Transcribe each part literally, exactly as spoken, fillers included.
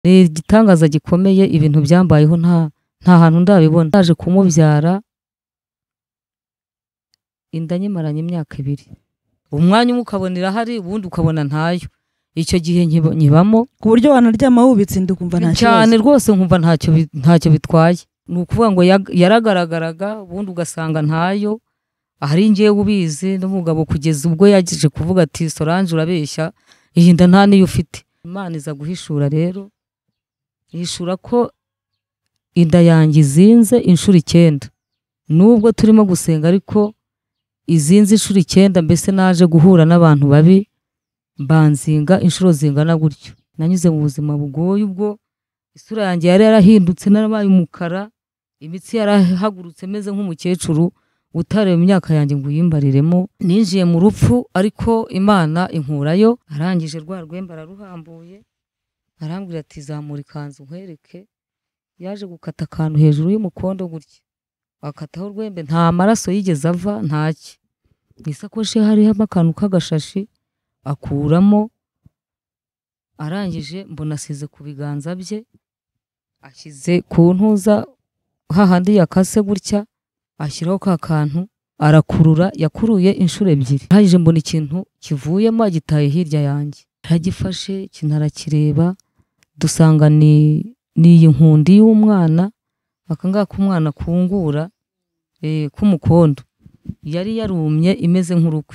Ni igitangaza gikomeye ibintu byambayeho nta nta hantu ndabibona. Naje kumubyara inda nyimaranye imyaka ibiri. Umwanya umwe ukabonera hari ubundi ukabona ntayo. Icyo gihe nkibamo ku buryo wanaryama wubitse ndi kumva nta kibazo. Cyane rwose nkumva ntacyo ntacyo bitwaye. Nukuvuga ngo yaragaragaraga ubundi ugasanga ntayo. Ahari ngiye ubizi n'umugabo kugeza ubwo yagije kuvuga ati Solange urabeshya iyi nda nta niyo ufite. Imana iza guhishura rero. Ihishura ko inda yanjye izinze inshuro icyenda. Nubwo turimo gusenga ariko izinze inshuro icyenda, mbese naje guhura n'abantu babi banzinga inshuro zingana gutyo. Nanyuze mu buzima bugoye ubwo isura yanjye yari yarahindutse narabaye umukara, imitsi yarahagurutse meze nk'umukecuru utareba imyaka yanjye ngo uyimbariremo. Ninjiye mu rupfu ariko Imana inkurayo. Arangije rwa rwembe araruhambuye arambwira ati zamura ikanzu nkwereke. Yaje gukata akantu hejuru y'umukondo gutya, akataho urwembe nta maraso yigeze ava ntaki. Isakoshi hariho akantu k'agashashi akuramo. Arangije mbona asize ku biganza bye, ashyize ku ntuza hahandi yakase gutya, ashyiraho ka kantu arakurura. Yakuruye inshuro ebyiri. Arangije mbona ikintu kivuyemo agitaye hirya yanjye. Aragifashe kinarakireba dusanga ni ni inkundi y'umwana, akangaka umwana kungura eh k'umukondo yari yarumye imeze nk'urukwi.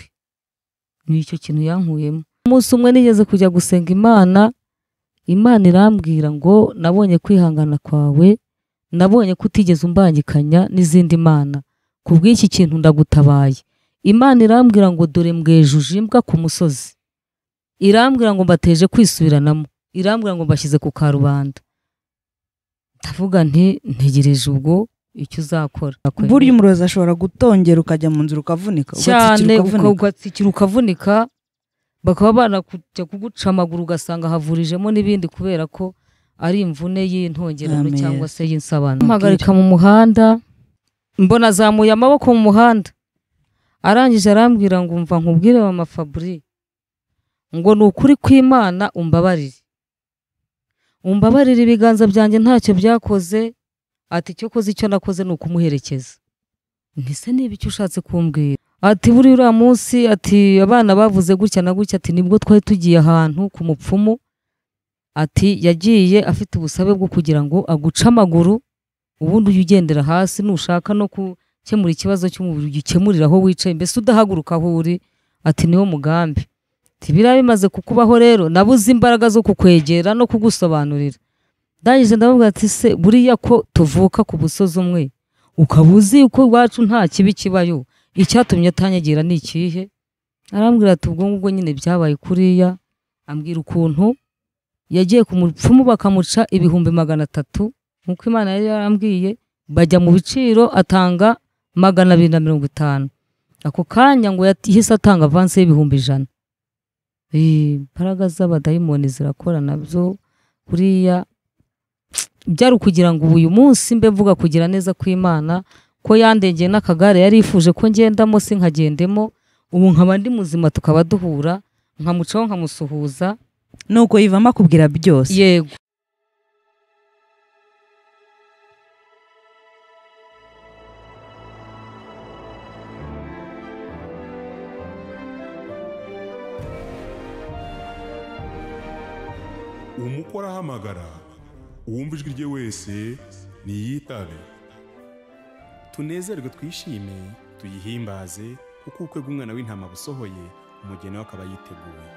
Ni icyo kintu yankuyemo. Umunsi umwe nigeze kujya gusenga Imana, Imana irambwira ngo nabonye kwihangana kwawe, nabonye kutigeze umbangikanya n'izindi mana, kubw'iki kintu ndagutabaye. Imana irambwira ngo dore mbwejuje imbwa ku musozi. Irambwira ngo mbateje kwisubiranamo. Irambwira ngo mbashyize ku karubanda. Ndavuga nti ntegereje ubwo icyo uzakora. Burya umurozi ashobora gutongera ukajya mu nzira ukavunika, cyane ugatsikira ukavunika, bakaba banakujya kuguca amaguru ugasanga havurijemo n'ibindi kubera ko ari imvune y'intongerano cyangwa se y'insabano. Mpagarika mu muhanda, mbona azamuye amaboko mu muhanda. Arangije arambwira ngo umva nkubwire mama Fabri ngo ni ukuri kw'Imana umbabarire. Umbabarire ibiganza byanjye ntacyo byakoze. Ati cyo koze icyo nakoze ni ukumuherekeza. Ntise niba icyo ushatse kumbwira. Ati buri uriya munsi ati abana bavuze gutya na gutya, ati nibwo twari tugiye ahantu ku mupfumu. Ati yagiye afite ubusabe bwo kugira ngo aguce amaguru ubundi ugendera hasi, nushaka no gukemura ikibazo cy'umubiri ukemurira aho wicaye, mbese udahaguruka aho uri. Ati niwo mugambi. Ati biriya bimaze kukubaho rero nabuze imbaraga zo kukwegera no kugusobanurira. Ndangije ndavuga ati se buriya ko tuvuka ku busozi umwe ukabuzi uko iwacu nta kibi kibayo, icyatumye atanyagira ni ikihe? Arambwira ati ubwo ngubwo nyine byabaye kuriya. Ambwira ukuntu yagiye ku mupfumu bakamuca ibihumbi magana atatu nkuko Imana yari yarambwiye, bajya mu biciro atanga magana abiri na mirongo itanu. Ako kanya ngo yahise atanga avance y'ibihumbi ijana. Eh, imbaraga z'abadayimoni zirakora nabyo kuriya. Byari ukugira ngo uyu munsi mbe mvuga kugira neza kw'Imana ko yandengeye n'akagare yari ifuje ko ngendamo se nkagendemo, ubu nkaba ndi muzima tukaba duhura nkamucaho nkamusuhuza. Nuko yivamo akubwira byose. Yego. Umukora hamagara uwumva ijwi rye wese niyitabe. Tunezerwe twishime tuyihimbaze kuko ubukwe bw'umwana w'intama busohoye, umugeni we akaba yiteguye.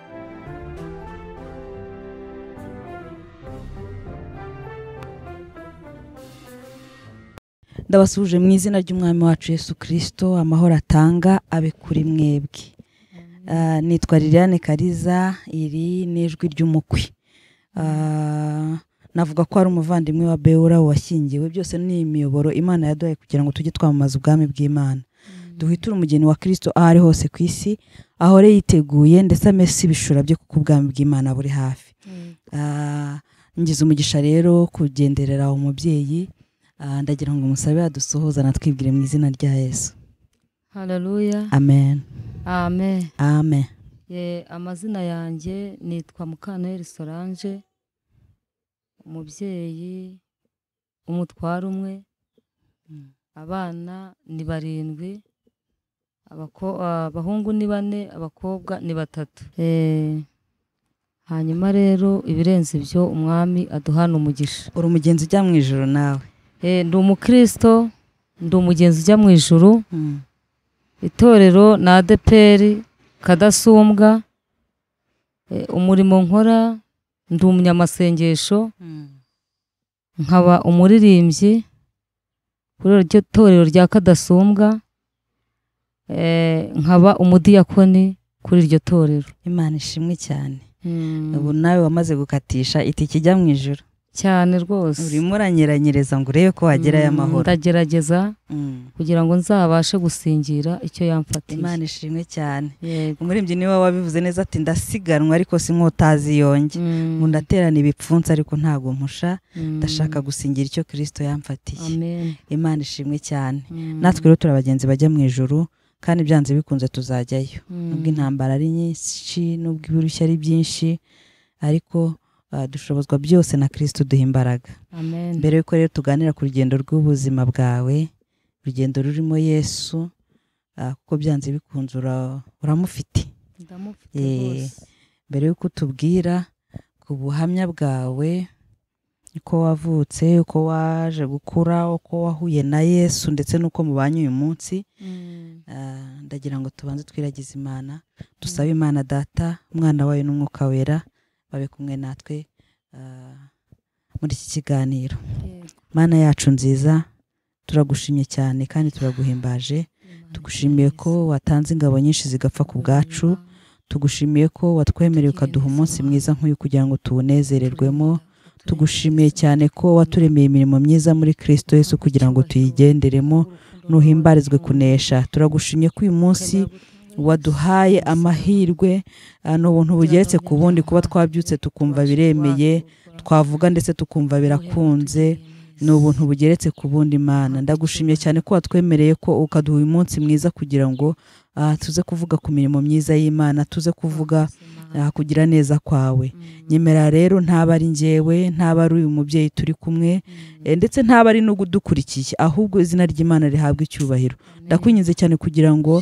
Ndabasuje mu izina ry'umwami wacu Yesu Kristo, amahoro atanga abe kuri mwebwe. Uh, nitwa Liliane Kariza, iri n'ijwi ry'umukwe. Uh, navuga ko ari umuvandimwe wa Beura washyingiwe. Byose ni imiyoboro Imana yaduhaye kugira ngo tujye twamamaza ubwami bw'Imana. Mm. Duhiture umugeni wa Kristo aho ari hose ku isi, ahore yiteguye ndetse amese ibishura byo kuko ubwami bw'Imana buri hafi. Mm. Uh, ngize umugisha rero kugenderera umubyeyi. Uh, ndagira ngo musabe adusohoza natwibwire mu izina rya Yesu. Haleluya. Amen. Amen. Amen. Ye amazina yanjye nitwa Mukaneri Solange. umubyeyi umutware umwe, abana ni barindwi, abako- abahungu ni bane, abakobwa ni batatu. Eh, hanyuma rero ibirenze ibyo umwami aduhana umugisha. uri umugenzi ujya mu ijoro nawe? Eh, ndi umukristo, ndi umugenzi ujya mu ijuru. Mm. Itorero na adeperi kadasumbwa. Eh, umurimo nkora ndi umunyamasengesho, Mm. nkaba umuririmbyi kuri iryo torero rya kadasumbwa. Eh, nkaba umudiyakoni kuri iryo torero. Imana ishimwe cyane. Mm. ubu nawe wamaze gukatisha itike ijya mu ijoro, cyane rwose. urimo uranyeranyereza ngo urebe ko wagerayo Mm, amahoro. ndagerageza Mm. kugira ngo nzabashe gusingira icyo yamfatiye. Imana ishimwe cyane. Yego. umuririmbyi niwe wabivuze neza ati ndasiganwa ariko si nk'utazi yonge, Mm. ngo ndaterana ibipfunsi ariko ntago mpusha, Mm. ndashaka gusingira icyo Kristo yamfatiye. Amen. Imana ishimwe cyane. Mm. natwe rero turi abagenzi bajya mu ijuru, kandi byanze bikunze tuzajyayo. Mm. nubwo intambara ari nyinshi, nubwo ibirushya ari byinshi, ariko uh, dushobozwa byose na Kristo duha imbaraga. Amen. Mbere yuko rero tuganira ku rugendo rw'ubuzima bwawe, urugendo rurimo Yesu, uh, kuko byanze bikunze ura- uramufite. Ndamufite Eh, rwose. mbere yuko tubwira ku buhamya bwawe, uko wavutse, uko waje gukura, uko wahuye na Yesu, ndetse n'uko mubanye uyu munsi, Mm. uh, ndagira ngo tubanze twiragize Imana, dusabe Imana Data, Umwana wayo n'Umwuka Wera babe kumwe natwe uh, muri iki kiganiro. Yego. Mana yacu nziza, turagushimye cyane kandi turaguhimbaje. Tugushimiye ko watanze ingabo nyinshi zigapfa ku bwacu. Tugushimiye ko watwemereye ukaduha umunsi mwiza nk'uyu kugira ngo tuwunezererwemo. Tugushimiye cyane ko waturemeye imirimo myiza muri Kristo Yesu kugira ngo tuyigenderemo, nuhimbarizwe kunesha. Turagushimye ko uyu munsi waduhaye amahirwe, uh, n'ubuntu bugeretse ku bundi, kuba twabyutse tukumva biremeye, twavuga ndetse tukumva birakunze, ni ubuntu bugeretse ku bundi. Mana, ndagushimye cyane ko watwemereye ko ukaduha uyu munsi mwiza kugira ngo uh, tuze kuvuga ku mirimo myiza y'Imana, tuze kuvuga uh, kugira neza kwawe. Nyemera rero ntaba ari njyewe, ntaba ari uyu mubyeyi turi kumwe, eh, ndetse ntaba ari n'udukurikiye, ahubwo izina ry'Imana rihabwa icyubahiro. Ndakwinginze cyane kugira ngo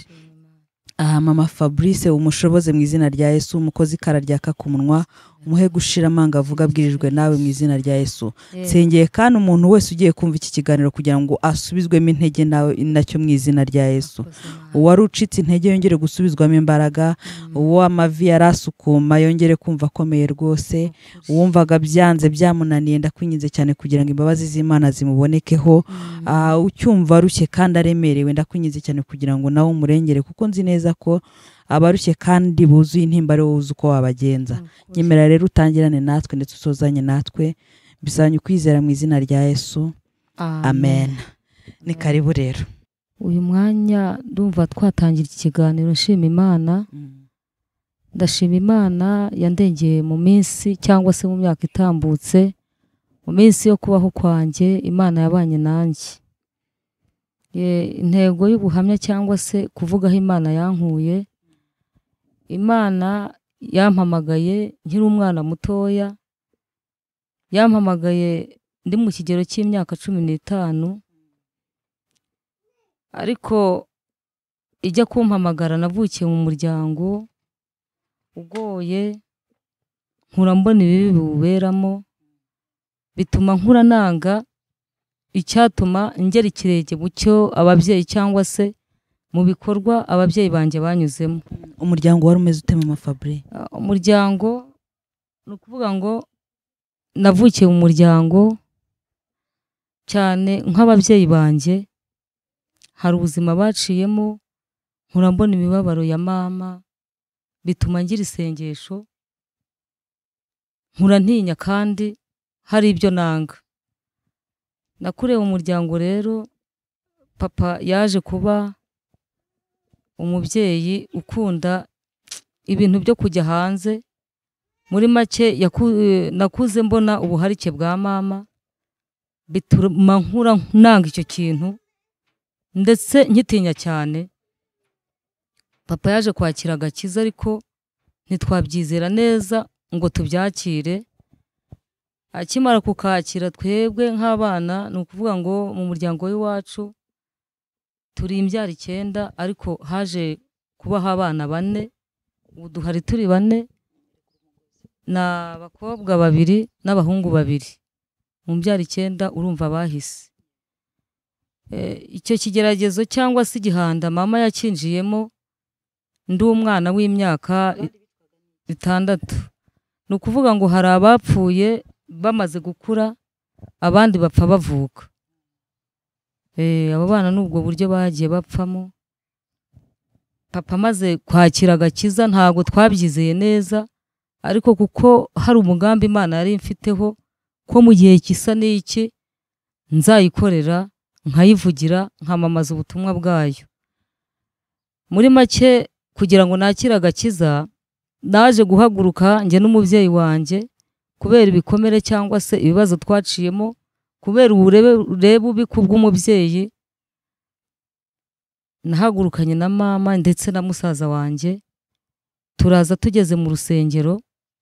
aha mama Fabrice umushoboze mu izina rya Yesu, umukozi ikara ryaka ku munwa, umuhe gushira amanga avuga abwirijwe nawe mu izina rya Yesu. Nsengeye kandi umuntu wese ugiye kumva iki kiganiro kugira ngo asubizwemo intege nawe nacyo mu izina rya Yesu. Uwari ucitse intege yongere gusubizwamo imbaraga, uwo amavi yarasukuma yongere kumva akomeye rwose, uwumvaga byanze byamunaniye ndakwinginze cyane kugira ngo imbabazi z'Imana zimubonekeho. Uh, ucyumva arushye kandi aremerewe ndakwinginze cyane kugira ngo nawe umurengere, kuko nzi neza ko abarushye kandi buzuye intimba ari wowe uzi uko wabagenza. Nyemera rero utangirane natwe ndetse usozanye natwe, bisanye ukwizera mu izina rya Yesu. Amen, Amen. Ni karibu rero. Uyu mwanya ndumva twatangira iki kiganiro nshima Imana. Mm. Ndashima Imana yandengeye mu minsi cyangwa se mu myaka itambutse, mu minsi yo kubaho kwanjye Imana yabanye nanjye. Ye, intego y'ubuhamya cyangwa se kuvuga aho Imana yankuye, Imana yampamagaye nkiri umwana mutoya, yampamagaye ndi mu kigero cy'imyaka cumi n'itanu, ariko ijya kumpamagara navukiye mu muryango ugoye, nkura mbona ibibi biwuberamo, bituma nkura nanga icyatuma ngera ikirenge mu cyo ababyeyi cyangwa se mu bikorwa ababyeyi banjye banyuzemo. Umuryango wari umeze ute mama Fabrice? Uh, umuryango ni ukuvuga ngo navukiye mu muryango cyane nk'ababyeyi banjye, hari ubuzima baciyemo, nkura mbona imibabaro ya mama, bituma ngira isengesho, nkura ntinya kandi hari ibyo nanga. Nakuriye mu muryango rero, papa yaje kuba umubyeyi ukunda ibintu byo kujya hanze. Muri make nakuze mbona ubuharike bwa mama, bituma nkura nanga icyo kintu ndetse nkitinya cyane. Papa yaje kwakira agakiza ariko ntitwabyizera neza ngo tubyakire. akimara kukakira twebwe nk'abana ni ukuvuga ngo mu muryango w'iwacu turi imbyaro icyenda ariko haje kubaho abana bane, ubu duhari turi bane, ni abakobwa babiri n'abahungu babiri mu mbyaro icyenda. Urumva bahise icyo kigeragezo cyangwa se igihanda mama yakinjiyemo ndi umwana w'imyaka itandatu. Ni ukuvuga ngo hari abapfuye bamaze gukura abandi bapfa bavuka. Abo bana n'ubwo buryo bagiye bapfamo. Papa amaze kwakira agakiza ntago twabyizeye neza, ariko kuko hari umugambi Imana yari imfiteho ko mu gihe kisa n'iki nzayikorera nkayivugira nkamamaza ubutumwa bwayo. Muri make kugira ngo nakire agakiza naje guhaguruka njye n'umubyeyi wanjye kubera ibikomere cyangwa se ibibazo twaciyemo, kubera uburebe bubi bw'umubyeyi. Nahagurukanye na mama ndetse na musaza wanjye, turaza tugeze mu rusengero.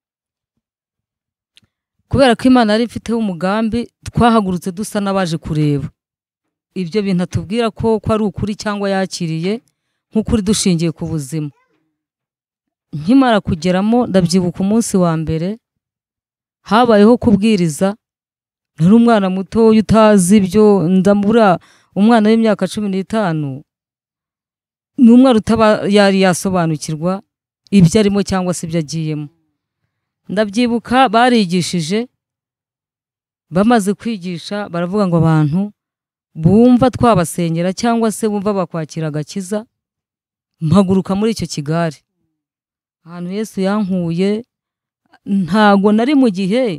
Kubera ko Imana yari ifiteho umugambi, twahagurutse dusa n'abaje kureba ibyo bintu atubwira ko ko ari ukuri cyangwa yakiriye nk'ukuri dushingiye ku buzima. Nkimara kugeramo ndabyibuka umunsi wa mbere habayeho kubwiriza. Nari umwana muto utazi ibyo, ndamura umwana w'imyaka cumi n'itanu, ni umwana utaba yari yasobanukirwa ibyo arimo cyangwa se ibyo agiyemo. Ndabyibuka barigishije, bamaze kwigisha baravuga ngo abantu bumva twabasengera cyangwa se bumva bakwakira agakiza. Mpaguruka muri icyo kigare, ahantu Yesu yankuye ntago nari mu gihe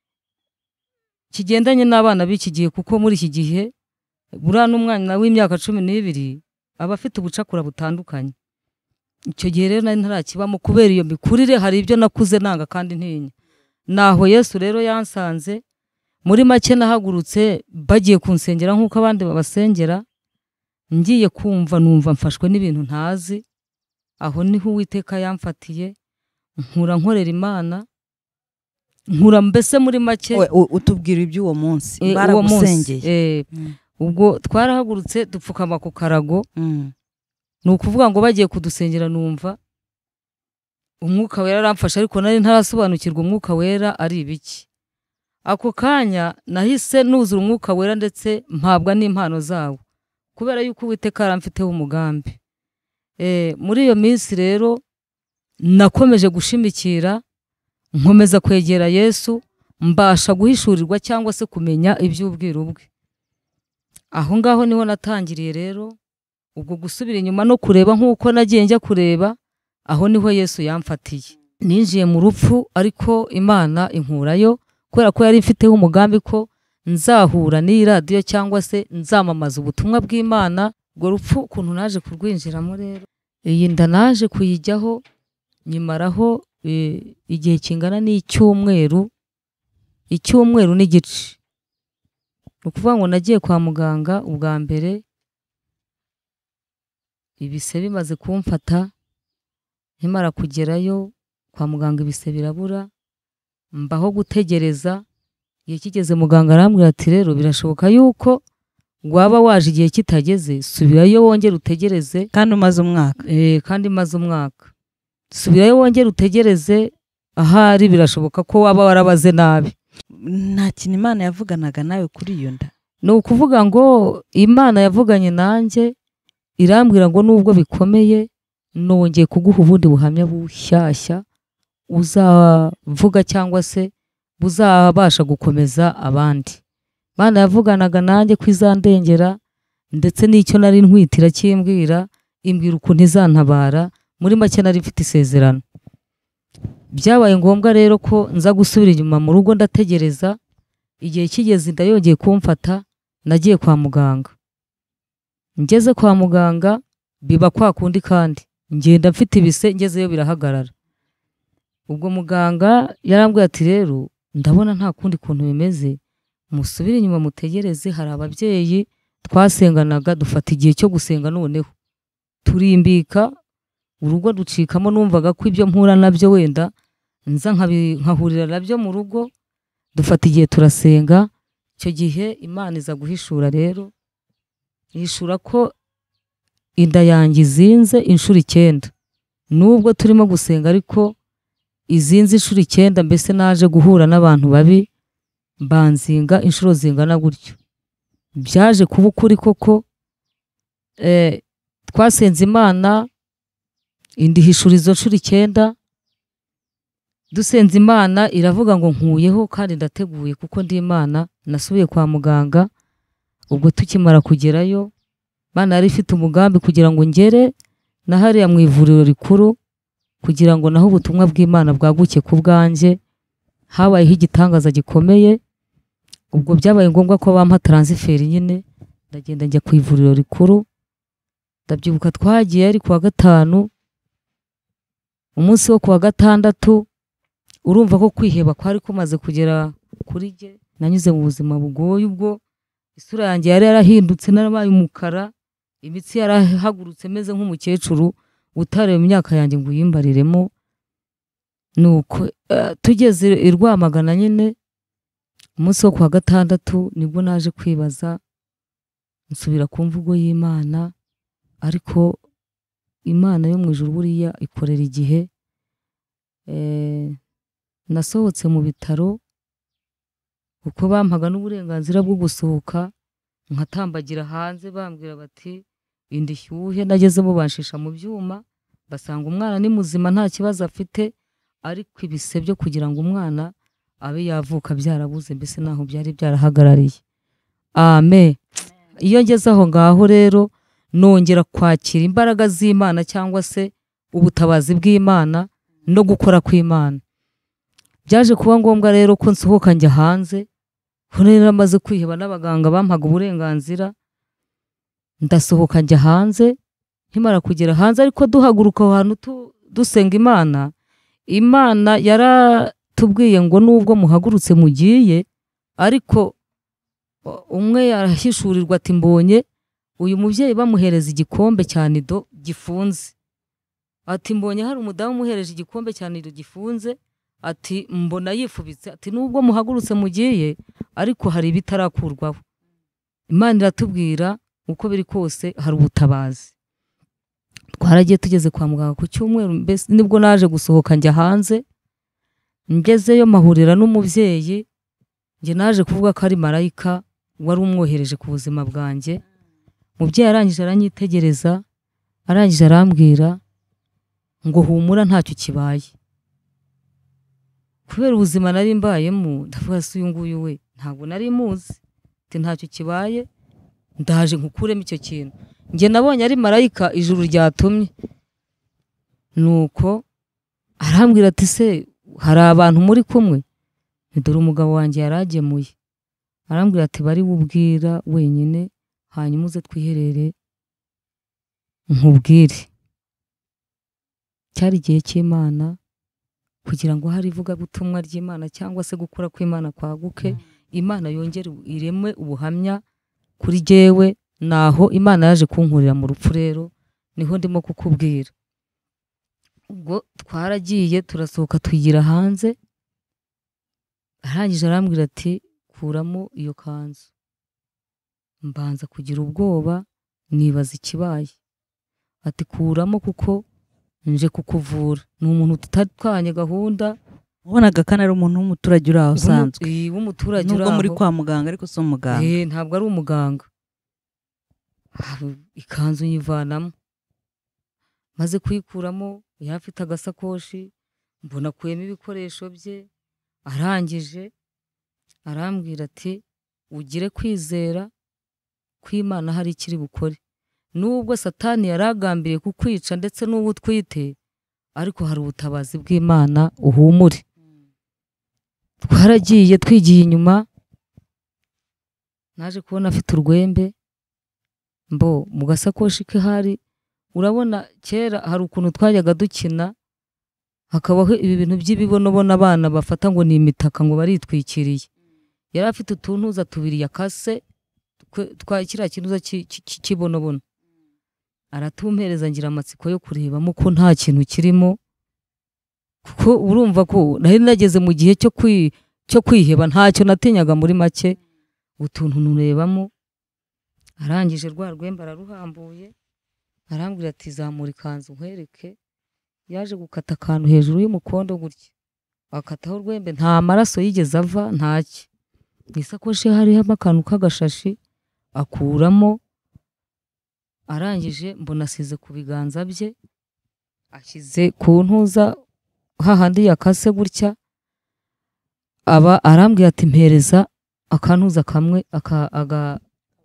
kigendanye n'abana b'iki gihe, kuko muri iki gihe buriya n'umwana w'imyaka cumi n'ibiri aba afite ubucakura butandukanye. Icyo gihe rero nari ntarakibamo kubera iyo mikurire, hari ibyo nakuze nanga kandi ntinya. Naho Yesu rero yansanze. Muri make nahagurutse bagiye kunsengera nk'uko abandi babasengera, ngiye kumva numva mfashwe n'ibintu ntazi. Aho niho Uwiteka yamfatiye, nkura nkorera Imana, nkura mbese muri make. Utubwira iby'uwo munsi baragusengeye? Ubwo twarahagurutse dupfukama ku karago. Ni ukuvuga ngo bagiye kudusengera numva Umwuka Wera aramfasha, ariko nari ntarasobanukirwa Umwuka Wera ari ibiki. Ako kanya nahise nuzura Umwuka Wera ndetse mpabwa n'impano zawo, kubera yuko Uwiteka yaramfiteho umugambi. Eh, muri iyo minsi rero nakomeje gushimikira, nkomeza kwegera Yesu, mbasha guhishurirwa cyangwa se kumenya iby'ubwiru bwe. Aho ngaho niho natangiriye rero ubwo gusubira inyuma no kureba nk'uko nagiye njya kureba. Aho niho Yesu yamfatiye. Ninjiye mu rupfu, ariko Imana inkurayo kubera ko yari ifiteho umugambi ko nzahura n'iyi radiyo cyangwa se nzamamaza ubutumwa bw'Imana. Ubwo rupfu ukuntu naje kurwinjiramo rero, iyi nda naje kuyijyaho nyimaraho e, igihe kingana n'icyumweru icyumweru n'igice. Ukuvuga ngo nagiye kwa muganga ubwa mbere, ibise bimaze kumfata. Nkimara kugerayo kwa muganga ibise birabura, mbaho gutegereza. Igihe kigeze muganga arambwira ati rero birashoboka yuko waba waje igihe kitageze, subirayo wongere utegereze. Kandi umaze umwaka? Eh, kandi maze umwaka. Subirayo wongere utegereze, ahari birashoboka ko waba warabaze nabi. Nta kintu Imana yavuganaga nawe kuri iyo nda? Ni ukuvuga ngo Imana yavuganye nanjye, irambwira ngo nubwo bikomeye nongeye kuguha ubundi buhamya bushyashya uzavuga cyangwa se buzabasha gukomeza abandi. Imana yavuganaga nanjye kwizandengera, ndetse n'icyo nari ntwitira kimbwira, imbwira ukuntu izantabara. Muri make nari mfite isezerano. Byabaye ngombwa rero ko nza gusubira inyuma mu rugo ndategereza. Igihe kigeze inda yongeye kumfata, nagiye kwa muganga. Ngeze kwa muganga biba kwa kundi kandi ngenda mfite ibise, ngezeyo birahagarara. Ubwo muganga yarambwiye ati rero ndabona nta kundi kuntu bimeze, musubire inyuma mutegereze. Hari ababyeyi twasenganaga, dufata igihe cyo gusenga, noneho turimbika urugo ducikamo. Numvaga ko ibyo mpura nabyo wenda nza nkahurira nabyo mu rugo. dufata igihe turasenga. Icyo gihe Imana iza guhishura rero, ihishura ko inda yanjye izinze inshuro icyenda. Nubwo turimo gusenga ariko izinze inshuro icyenda, mbese naje guhura n'abantu babi banzinga inshuro zingana gutyo. Byaje kuba ukuri koko. eh, twasenze Imana indi hishura izo nshuro icyenda. Dusenze Imana iravuga ngo nkuyeho kandi ndateguye kuko ndi Imana. Nasubiye kwa muganga. Ubwo tukimara kugerayo, Imana yari ifite umugambi kugira ngo ngere na hariya mu ivuriro rikuru, kugira ngo naho ubutumwa bw'Imana bwaguke ku bwanjye. Habayeho igitangaza gikomeye. Ubwo byabaye ngombwa ko bampa transfert nyine, ndagenda njya ku ivuriro rikuru. Ndabyibuka twagiye ari kuwa gatanu, umunsi wo kuwa gatandatu urumva ko kwiheba kwari kumaze kugera kuri jye. Nanyuze mu buzima bugoye, ubwo isura yanjye yari yarahindutse, narabaye umukara, imitsi yarahagurutse meze nk'umukecuru utareba imyaka yanjye ngo uyimbariremo. Nuko uh, tugeze i Rwamagana nyine umunsi wo kuwa gatandatu nibwo naje kwibaza, nsubira ku mvugo y'Imana. Ariko Imana yo mu ijuru buriya ikorera igihe. eh, nasohotse mu bitaro kuko bampaga n'uburenganzira bwo gusohoka nkatambagira hanze, bambwira bati indi shyuhe. Nagezemo banshisha mu byuma, basanga umwana ni muzima nta kibazo afite, ariko ibise byo kugira ngo umwana abe yavuka byarabuze, mbese naho byari byarahagarariye. Amen. Iyo ngeze aho ngaho rero nongera kwakira imbaraga z'Imana cyangwa se ubutabazi bw'Imana no gukora kw'Imana. Byaje kuba ngombwa rero ko nsohoka njya hanze. Ko rero amaze kwiheba n'abaganga bampaga uburenganzira, ndasohoka njya hanze. Nkimara kugera hanze ariko duhaguruka aho hantu dusenga Imana, Imana yaratubwiye ngo nubwo muhagurutse mugiye, ariko umwe yarahishurirwa ati mbonye uyu mubyeyi bamuhereza igikombe cya nido gifunze. Ati mbonye hari umudamu umuhereje igikombe cya nido gifunze. Ati mbona yifubitse. Ati nubwo muhagurutse mugiye, ariko hari ibitarakurwaho. Imana iratubwira uko biri kose hari ubutabazi. Twaragiye tugeze kwa muganga ku cyumweru, mbese nibwo naje gusohoka njya hanze. Ngezeyo mahurira n'umubyeyi, nge naje kuvuga ko ari marayika wari umwohereje ku buzima bwanjye. Mubyeyi arangije aranyitegereza, arangije arambwira ngo humura ntacyo kibaye. Kubera ubuzima nari mbayemo, ndavuga se uyu nguyu we ntabwo nari muzi. Ati ntacyo kibaye, ndaje nkukuremo icyo kintu. Nge nabonye ari marayika ijuru ryatumye. Nuko arambwira ati se hari abantu muri kumwe? Dore umugabo wanjye yaragemuye. Arambwira ati bari bubwira wenyine, hanyuma uze twiherere nkubwire. Cyari igihe cy'Imana kugira ngo hari ivuga butumwa ry'Imana cyangwa se gukora kw'Imana kwaguke. Imana yongere iremwe ubuhamya kuri jewe. Naho Imana yaje kunkurira mu rupfu rero niho ndimo kukubwira. Ubwo twaragiye turasohoka twigira hanze. Arangije arambwira ati kuramo iyo kanzu. Mbanza kugira ubwoba, nibaza ikibaye. Ati kuramo kuko nje kukuvura. Ni umuntu tutatwanye gahunda. Ubonaga kana ari umuntu w'umuturage uri aho usanzwe. Eh, w'umuturage uri aho. Nubwo muri kwa muganga ariko so muganga. Eh, ntabwo ari umuganga. Ikanzu yivanamo. Maze kuyikuramo yafite agasakoshi, mbona kuyemo ibikoresho bye. Arangije arambwira ati ugire kwizera kw'Imana hari ikiri bukore. Nubwo Satani yaragambiriye kukwica ndetse n'ubu twite, ariko hari ubutabazi bw'Imana, uhumure. Twaragiye twigiye inyuma. Naje kubona afite urwembe. Mbo mu gasakoshi ke hari, urabona kera hari ukuntu twajyaga dukina, hakabaho ibi bintu by'ibibonobona abana bafata ngo ni imitaka ngo baritwikiriye. Yari afite utuntuza tubiri yakase twa kiriya kinuza kibonobono. Aratumpereza ngira amatsiko yo kurebamo ko nta kintu kirimo, kuko urumva ko nari nageze mu gihe cyo cyo kwiheba ntacyo natinyaga muri make utuntu nurebamo. Arangije rwa rwembe araruhambuye arambwira ati zamura ikanzu nkwereke. Yaje gukata akantu hejuru y'umukondo gutya akataho urwembe nta maraso yigeze ava ntaki. Isakoshi hariho akantu k'agashashi akuramo. Arangije mbona asize ku biganza bye ashyize ku ntuza hahandi yakase gutya. Aba arambwira ati mpereza akantuza kamwe aka aga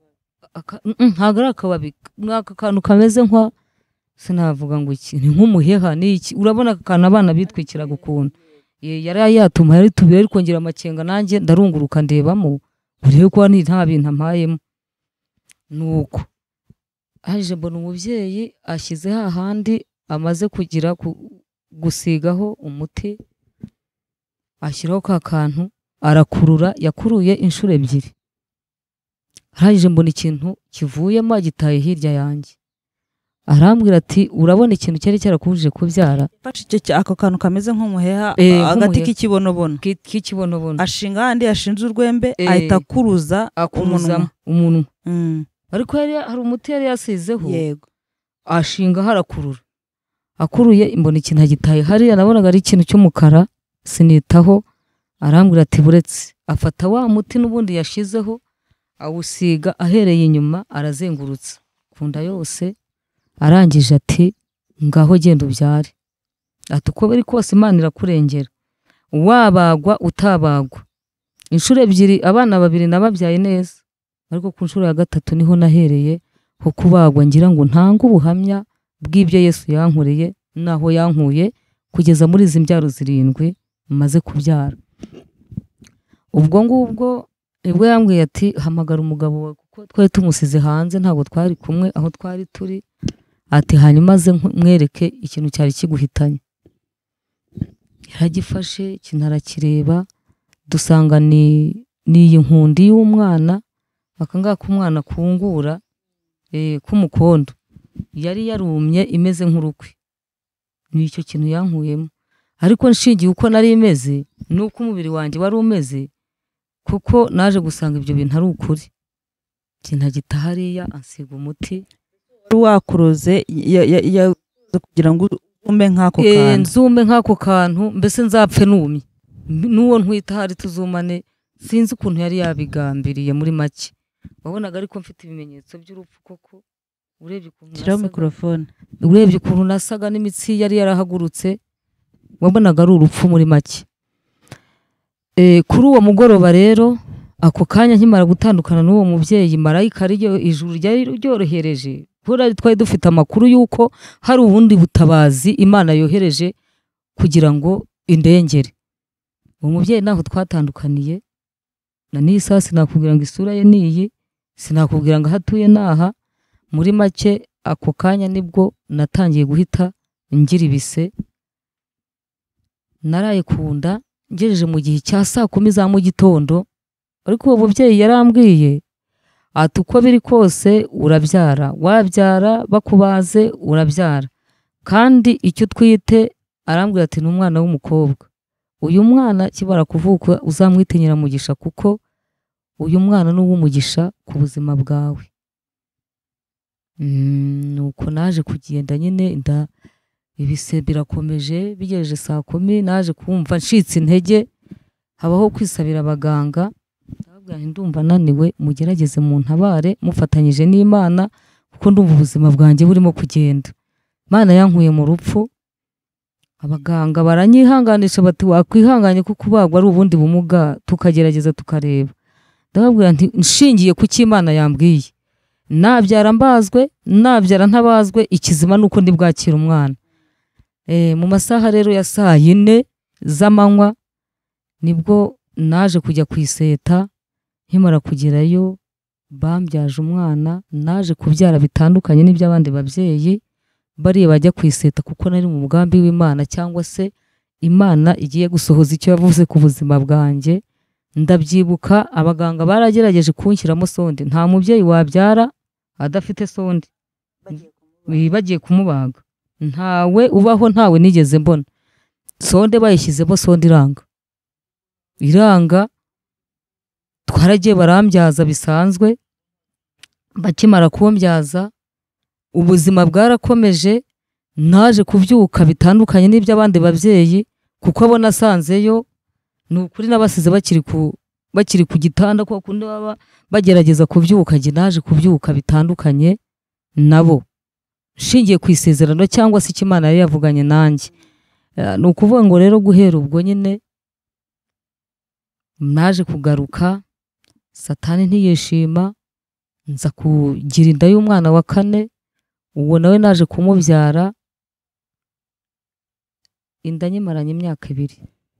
ntago ari akababi mwaka kantu kameze nka sinavuga ngo iki ni nk'umuheha ni iki urabona akana abana bitwikira gukuntu yari yatuma yari tubira ariko ngira amakenga nanjye ndarunguruka ndebamo urebe ko ni nta bintu ampayemo. Nuko aje mbona umubyeyi ashyize hahandi amaze kugira gusigaho umuti ashyiraho ka kantu arakurura yakuruye inshuro ebyiri. Arangije mbona ikintu kivuyemo agitaye hirya yanjye. Arambwira ati urabona ikintu cyari cyarakubujije kubyara. Fashe ako kantu kameze nk'umuheha Eh, agati nk'umuheha. k'ikibonobono Ki- k'ikibonobono ashinga handi yashinze urwembe Eh, ahita akuruza akuruzamo umunwa. umunwa Mm, ariko yari hari umuti yari yasizeho yego ashinga harakurura akuruye mbona ikintu agitaye hariya nabonaga ari ikintu cy'umukara sinitaho. Arambwira ati buretse afata wa muti n'ubundi yashizeho awusiga ahereye inyuma arazengurutsa kunda yose. Arangije ati ngaho genda ubyare ati uko biri kose Imana irakurengera wabagwa utabagwa. Inshuro ebyiri abana babiri nababyaye neza ariko ku nshuro ya gatatu niho nahereye ho kubagwa ngira ngo ntanga ubuhamya bw'ibyo Yesu yankoreye naho yankuye kugeza muri izi mbyaro zirindwi maze kubyara. Ubwo ngubwo nibwo yambwiye ati hamagara umugabo wawe kuko twari tumusize hanze ntabwo twari kumwe aho twari turi. Ati hanyuma ze mwereke ikintu cyari kiguhitanye. Yaragifashe ikintu arakireba dusanga ni ni inkundi y'umwana akangaka umwana kungura eh k'umukondo yari yarumye imeze nk'urukwi. Ni icyo kintu yankuyemo ariko nshingiye uko nari imeze nuko umubiri wanjye wari umeze kuko naje gusanga ibyo bintu ari ukuri. Kintu gitahariya ansiga umuti wakuroze kugira ngo ume nk'ako eh kantu nzume nk'ako kantu mbese nzapfe numye nuwo ntwita hari tuzumane. Sinzi ukuntu yari yabigambiriye muri make wabonaga ariko mfite ibimenyetso by'urupfu koko urebye ukuntu kira nasaga- mikrofone urebye ukuntu nasaga n'imitsi yari yarahagurutse wabonaga ari urupfu muri make. Eh kuri uwo mugoroba rero ako kanya nkimara gutandukana n'uwo mubyeyi marayika ariyo ijuru ryari ryorohereje kuri twari dufite amakuru yuko hari ubundi butabazi Imana yohereje kugira ngo indengere. Uwo mubyeyi naho twatandukaniye na n'isa sinakubwira ngo isura ye niyi sinakubwira ngo hatuye naha muri make. Ako kanya nibwo natangiye guhita ngira ibise naraye kunda ngejeje mu gihe cya saa kumi za mu gitondo. Ariko uwo mubyeyi yarambwiye ati uko biri kose urabyara wabyara bakubaze urabyara kandi icyo twite. Arambwira ati n'umwana w'umukobwa uyu mwana kibara kuvuka uzamwitinyira mugisha kuko uyu mwana n'uwumugisha ku buzima bwawe. Mm, nuko naje kugenda nyine nda ibise birakomeje bigejeje saa kumi naje kumva ncitse intege habaho kwisabira abaganga. Ndababwira nti ndumva naniwe mugerageze mu ntabare mufatanyije n'Imana kuko ndumva ubuzima bwanjye burimo kugenda. Imana yankuye mu rupfu. Abaganga baranyihanganisha bati wakwihanganye kuko ubagwa ari ubundi bumuga tukagerageza tukareba. Ndababwira nti nshingiye ku cy'Imana yambwiye nabyara mbazwe nabyara ntabazwe ikizima nuko ndi bwakira umwana. Eh mu masaha rero ya saa yine z'amanywa nibwo naje kujya kwiseta. Nkimara kugerayo bambyaje umwana naje kubyara bitandukanye n'iby'abandi babyeyi bariye bajya kwiseta kuko nari mu mugambi w'Imana cyangwa se Imana igiye gusohoza icyo yavuze ku buzima bwanjye. Ndabyibuka abaganga baragerageje kunshyiramo sonde. Nta mubyeyi wabyara adafite sonde bagiye kumubaga ntawe ubaho ntawe nigeze mbona sonde bayishyizemo sonde iranga iranga, twaragiye barambyaza bisanzwe, bakimara kumbyaza ubuzima bwarakomeje, naje kubyuka bitandukanye n'iby'abandi babyeyi kuko abo nasanzeyo ni ukuri n'abasize bakiri ku bakiri ku gitanda kuko kundi baba bagerageza kubyuka, njye naje kubyuka bitandukanye nabo shingiye ku isezerano cyangwa se Imana yari yavuganye nanjye. Ni ukuvuga ngo rero guhera ubwo nyine naje kugaruka, Satani ntiyishima, nza kugira inda y'umwana wa kane, uwo nawe naje kumubyara, inda nyimaranye imyaka ibiri.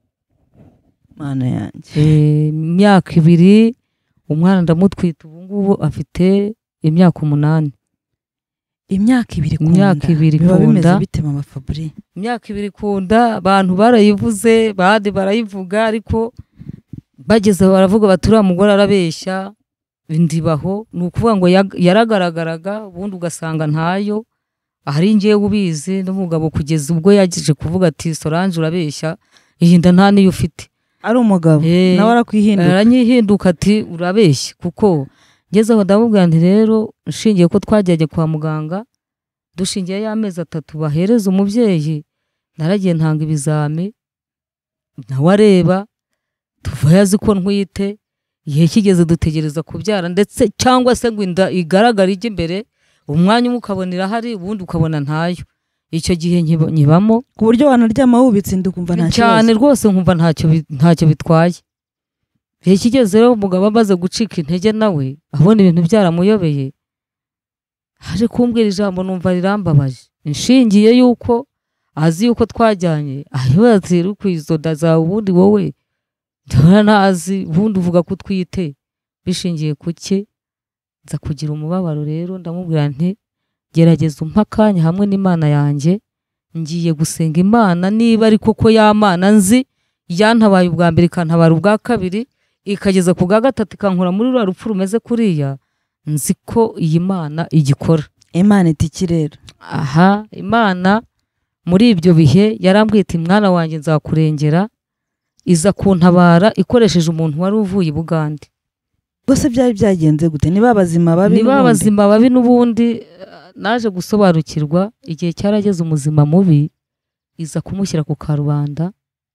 Mana yanjye. Eh, imyaka ibiri, umwana ndamutwita ubu ngubu afite imyaka umunani. Imyaka ibiri kunda. Imyaka ibiri biba bimeze kunda. bite mama Fabri? Imyaka ibiri kunda, abantu barayivuze, bade barayivuga, ariko bageze baravuga bati uriya mugore arabeshya, ndibaho. Ni ukuvuga ngo yag- yaragaragaraga, ubundi ugasanga ntayo, ahari ngiye ubizi n'umugabo kugeza ubwo yagize kuvuga ati Solange urabeshya, iyi nda nta niyo ufite. Ari umugabo Eh, nawe arakwihinduka. aranyihinduka ati urabeshya, kuko ngezeho ndamubwira nti rero nshingiye ko twajyaje kwa muganga dushingiye y'amezi atatu bahereza umubyeyi, naragiye ntanga ibizami, nawe areba, tuvayo azi ko ntwite, igihe kigeze dutegereza kubyara, ndetse cyangwa se ngo inda igaragara ijya imbere, umwanya umwe ukabona irahari ubundi ukabona ntayo. Icyo gihe nkiba- nyibamo Ku buryo wanaryama wubitse inda ukumva nta cyane kibazo. rwose, nkumva ntacyo bi- ntacyo bitwaye. Igihe kigeze rero umugabo amaze gucika intege, nawe abona ibintu byaramuyobeye, haje kumbwira ijambo numva rirambabaje, inshingiye yuko azi yuko twajyanye, ahibaza ati ruko izo nda zawe ubundi wowe ndabona ntazi, ubundi uvuga ko utwite, bishingiye kuki? Nza kugira umubabaro rero, ndamubwira nti gerageza umpa akanya hamwe n'Imana yanjye, ngiye gusenga Imana niba ari koko ya Mana nzi yantabaye ubwa mbere ikantabara ubwa kabiri ikageza ku bwa gatatu ikankura muri rwa rupfu rumeze kuriya, nzi ko iyi Mana igikora. Imana iti iki rero? Aha, Imana muri ibyo bihe yarambwiye iti mwana wanjye nzakurengera, iza kuntabara ikoresheje umuntu wari uvuye i Bugande. Bose byari byagenze gute? Niba abazima babi Niba n'ubundi? abazima babi n'ubundi, eh, naje gusobanukirwa igihe cyarageze umuzima mubi iza kumushyira ku karubanda.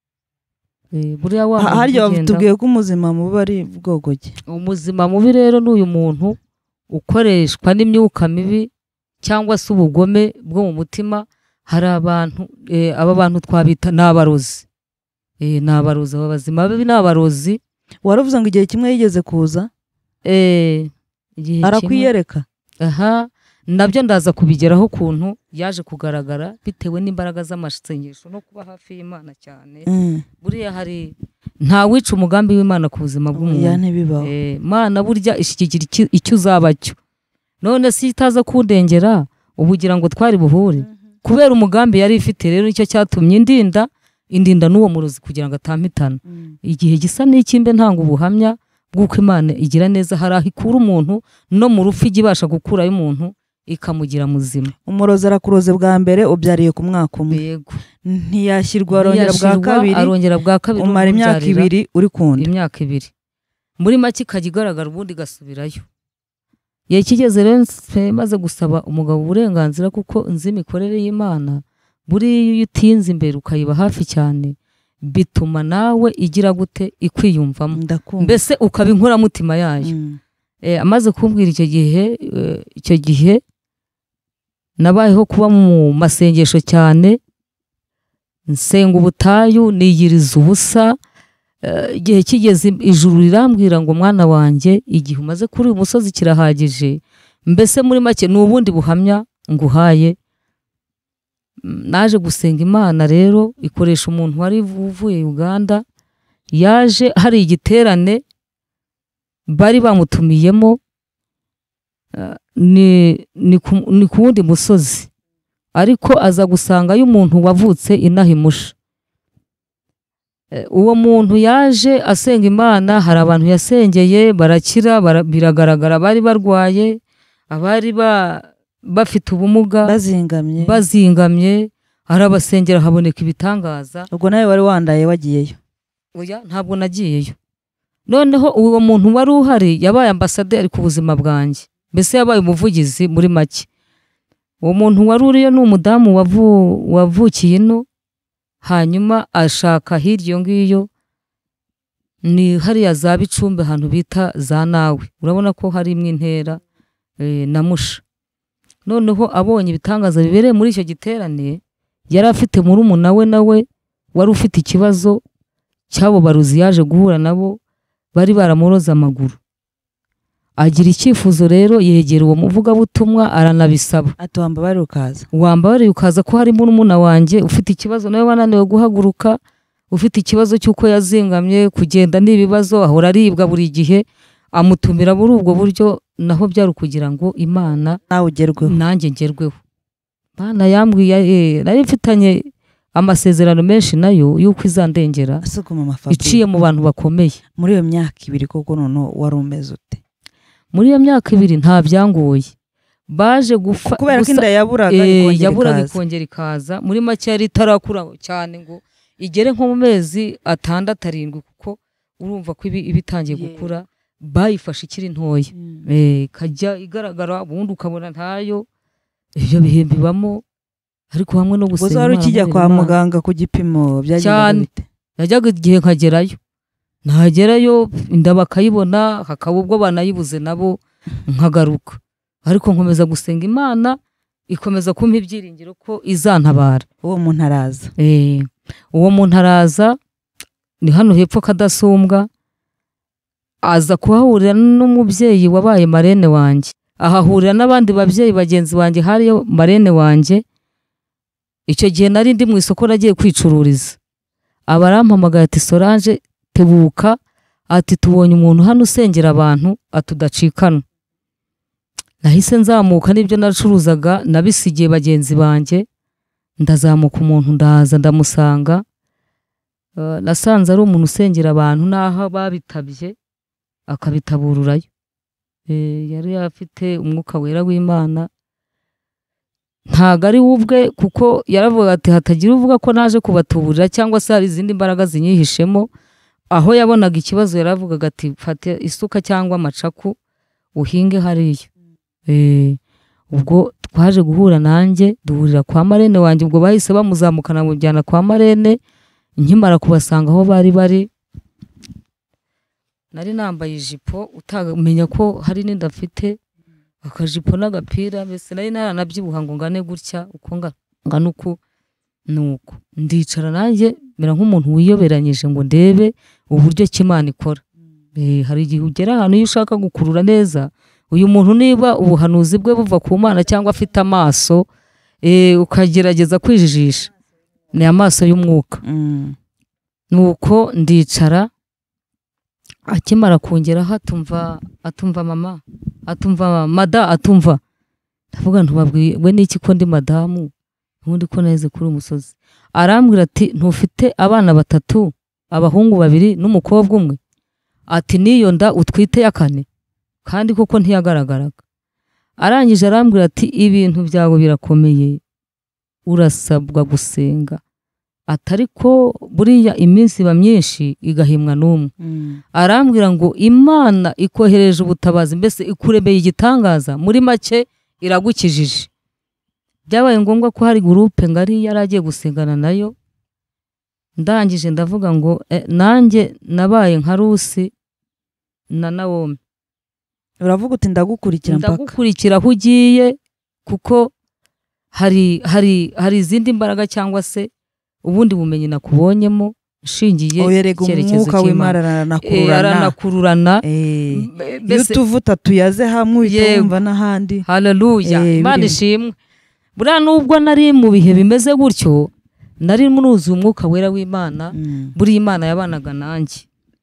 Eh, buriya wa Ha- muntu harya ugenda- tubwiye ko umuzima mubi ari bwogoge. umuzima mubi rero ni uyu muntu ukoreshwa n'imyuka mibi cyangwa se ubugome bwo mu mutima. Hari abantu, eh, aba bantu twabita ni abarozi. Eh, ni abarozi, aba bazima babi ni abarozi. Waravuze ngo igihe kimwe yigeze kuza Eh, igihe kimwe- arakwiyereka. aha, nabyo ndaza kubigeraho ukuntu yaje kugaragara bitewe n'imbaraga z'amasengesho no kuba hafi y'Imana cyane. Mm. Buriya hari nta wica umugambi w'Imana ku buzima Ya bw'umuntu. ntibibaho. Eh, Mana burya ishyigikira iki- icyo uzaba cyo. None si itaza kundengera ubu ugira ngo twari buhure, kubera umugambi yari ifite rero nicyo cyatumye indinda indinda n'uwo murozi kugira ngo atampitana. Mm. Igihe gisa n'ikimbe ntanga ubuhamya bw'uko Imana igira neza, hari aho ikura umuntu no mu rupfu ijya ibasha gukurayo umuntu ikamugira muzima. Umurozi arakuroze bwa mbere ubyariye ku mwaka umwe, Yego. ntiyashyirwa arongera bwa Ntiyashirwa, kabiri, arongera bwa kabiri umara imyaka umubyarira ibiri uri kunda. imyaka ibiri. Muri make ikajya igaragara ubundi igasubirayo. Igihe kigeze rero nse- maze gusaba umugabo uburenganzira kuko nzi imikorere y'Imana, buriya iyo utinze imbere ukayiba hafi cyane bituma nawe igira gute ikwiyumvamo, Ndakumva. mbese ukaba inkoramutima yayo. Mm. Eh, amaze kumbwira icyo gihe, eh, icyo gihe nabayeho kuba mu masengesho cyane, nsenga ubutayu, niyiriza ubusa. Eh, igihe kigeze ijuru rirambwira ngo mwana wanjye igihe umaze kuri uyu musozi kirahagije, mbese muri make ni ubundi buhamya nguhaye. Mm, naje gusenga Imana rero ikoresha umuntu wari uvuye Uganda, yaje hari igiterane bari bamutumiyemo, uh, ni, ni, ku, ni ku wundi musozi, ariko aza gusangayo umuntu wavutse inaha imusha. Eh, uwo muntu yaje asenga Imana, hari abantu yasengeye barakira, bara, biragaragara bari barwaye, abari ba, bafite ubumuga bazingamye. bazingamye, arabasengera haboneka ibitangaza. Ubwo nawe wari wandaye wagiyeyo. oya ntabwo nagiyeyo. Noneho uwo muntu wari uhari yabaye ambasaderi ku buzima bwanjye, mbese yabaye umuvugizi muri make. Uwo muntu wari uriyo ni umudamu wavu, wavukiye ino, hanyuma ashaka hirya iyo ngiyo, ni hariya za Bicumbi ahantu bita za Nawe, urabona ko hari imwe intera e, na Musha. Noneho abonye ibitangaza bibereye muri icyo giterane, yari afite murumuna we nawe wari ufite ikibazo cyabo baruzi, yaje guhura nabo bari baramuroza amaguru. Agira icyifuzo rero, yegera uwo muvugabutumwa aranabisaba ati wambabare ukaza, wambabare ukaza ko hari murumuna wanjye ufite ikibazo nawe wananiwe guhaguruka, ufite ikibazo cy'uko yazingamye kugenda n'ibibazo, ahora aribwa buri gihe. Amutumira muri ubwo buryo, naho byari kugira ngo Imana nawe ugerweho nanjye ngerweho. Bana yambwiye nari mfitanye amasezerano menshi nayo yuko izandengera iciye mu bantu bakomeye. Muri iyo myaka ibiri koko none wari umeze ute? Muri iyo myaka ibiri nta byangoye, baje gufa kubera ko inda yaburaga e, yaburaga ikongera ikaza. Muri make yari itarakura cyane ngo igere nko mu mezi atandatu arindwi, kuko urumva ko ibi ibitangiye gukura, bayifashe ikiri ntoya mm. e, kajya igaragara ubundi ukabona ntayo. Ibyo bihe bibamo, ariko hamwe no gusenga. Wari ukijya kwa muganga ku gipimo byagendaga bite? Najyaga igihe nkagerayo, nagerayo inda bakayibona, hakaba ubwo banayibuze nabo nkagaruka, ariko nkomeza gusenga Imana ikomeza kumpa ibyiringiro ko izantabara. Uwo muntu araza eh uwo muntu araza, ni hano hepfo Kadasumbwa, aza kuhahurira n'umubyeyi wabaye marene wanjye, ahahurira n'abandi babyeyi bagenzi banjye, hariyo marene wanjye. Icyo gihe nari ndi mu isoko nagiye kwicururiza, abarampamagaye ati Solange tebuka, ati tubonye umuntu hano usengera abantu atudacikana. Nahise nzamuka, n'ibyo nacuruzaga nabisigiye bagenzi banjye, ndazamuka umuntu ndaza ndamusanga. Uh, nasanze ari umuntu usengera abantu naho babitabye akabitabururayo. E, yari afite umwuka wera w'Imana, ntago ari ubwe, kuko yaravuga ati hatagira uvuga ko naje kubatuburira cyangwa se hari izindi mbaraga zinyihishemo. Aho yabonaga ikibazo yaravugaga ati fate isuka cyangwa amacaku uhinge hariya. Eh ubwo twaje guhura nanjye, duhurira kwa marene wanjye. Ubwo bahise bamuzamukana mu byana kwa marene, nkimara kubasanga aho bari bari, nari nambaye ijipo utamenya ko hari n'indafite akajipo n'agapira, mbese nari naranabyibuha ngo ngane gutya uko ngana uko nuko ndicara nanjye mera nk'umuntu wiyoberanyije ngo ndebe uburyo Imana ikora. Eh hari igihe ugera ahantu iyo ushaka gukurura neza uyu muntu, niba ubuhanuzi bwe buva ku Mana cyangwa afite amaso, eh ukagerageza kwijijisha, ni amaso y'umwuka. mm. Nuko ndicara, akimara kongera hatumva atumva mama atumva mada atumva, ndavuga ntubabwiwe n'iki ko ndi madamu, ubundi ko naheze kuri umusozi. Arambwira ati ntufite abana batatu, abahungu babiri n'umukobwa umwe? Ati niyo nda utwite ya kane, kandi koko ntiyagaragaraga. Arangije arambwira ati ibintu byawe birakomeye, urasabwa gusenga. Atari ko buriya iminsi ba myinshi igahimwa n'umwe. mm. Arambwira ngo Imana ikohereje ubutabazi, mbese ikuremeye igitangaza, muri make iragukijije. Byabaye ngombwa ko hari groupe ngari yaragiye gusengana nayo. Ndangije ndavuga ngo eh, nanjye nabaye nka Rusi na Nawomi. Uravuga uti ndagukurikira mpaka ndagukurikira aho ugiye, kuko hari hari hari izindi mbaraga cyangwa se ubundi bumenyi nakubonyemo nshingiye icyerekezo cy'Imana. Aranakururana iyo tuvuta tuyaze hamwe utumva n'ahandi. Haleluya, Imana ishimwe. Buriya nubwo nari mu bihe bimeze gutyo, nari muruzi umwuka wera w'Imana. mm. Buri Imana yabanaga nanjye,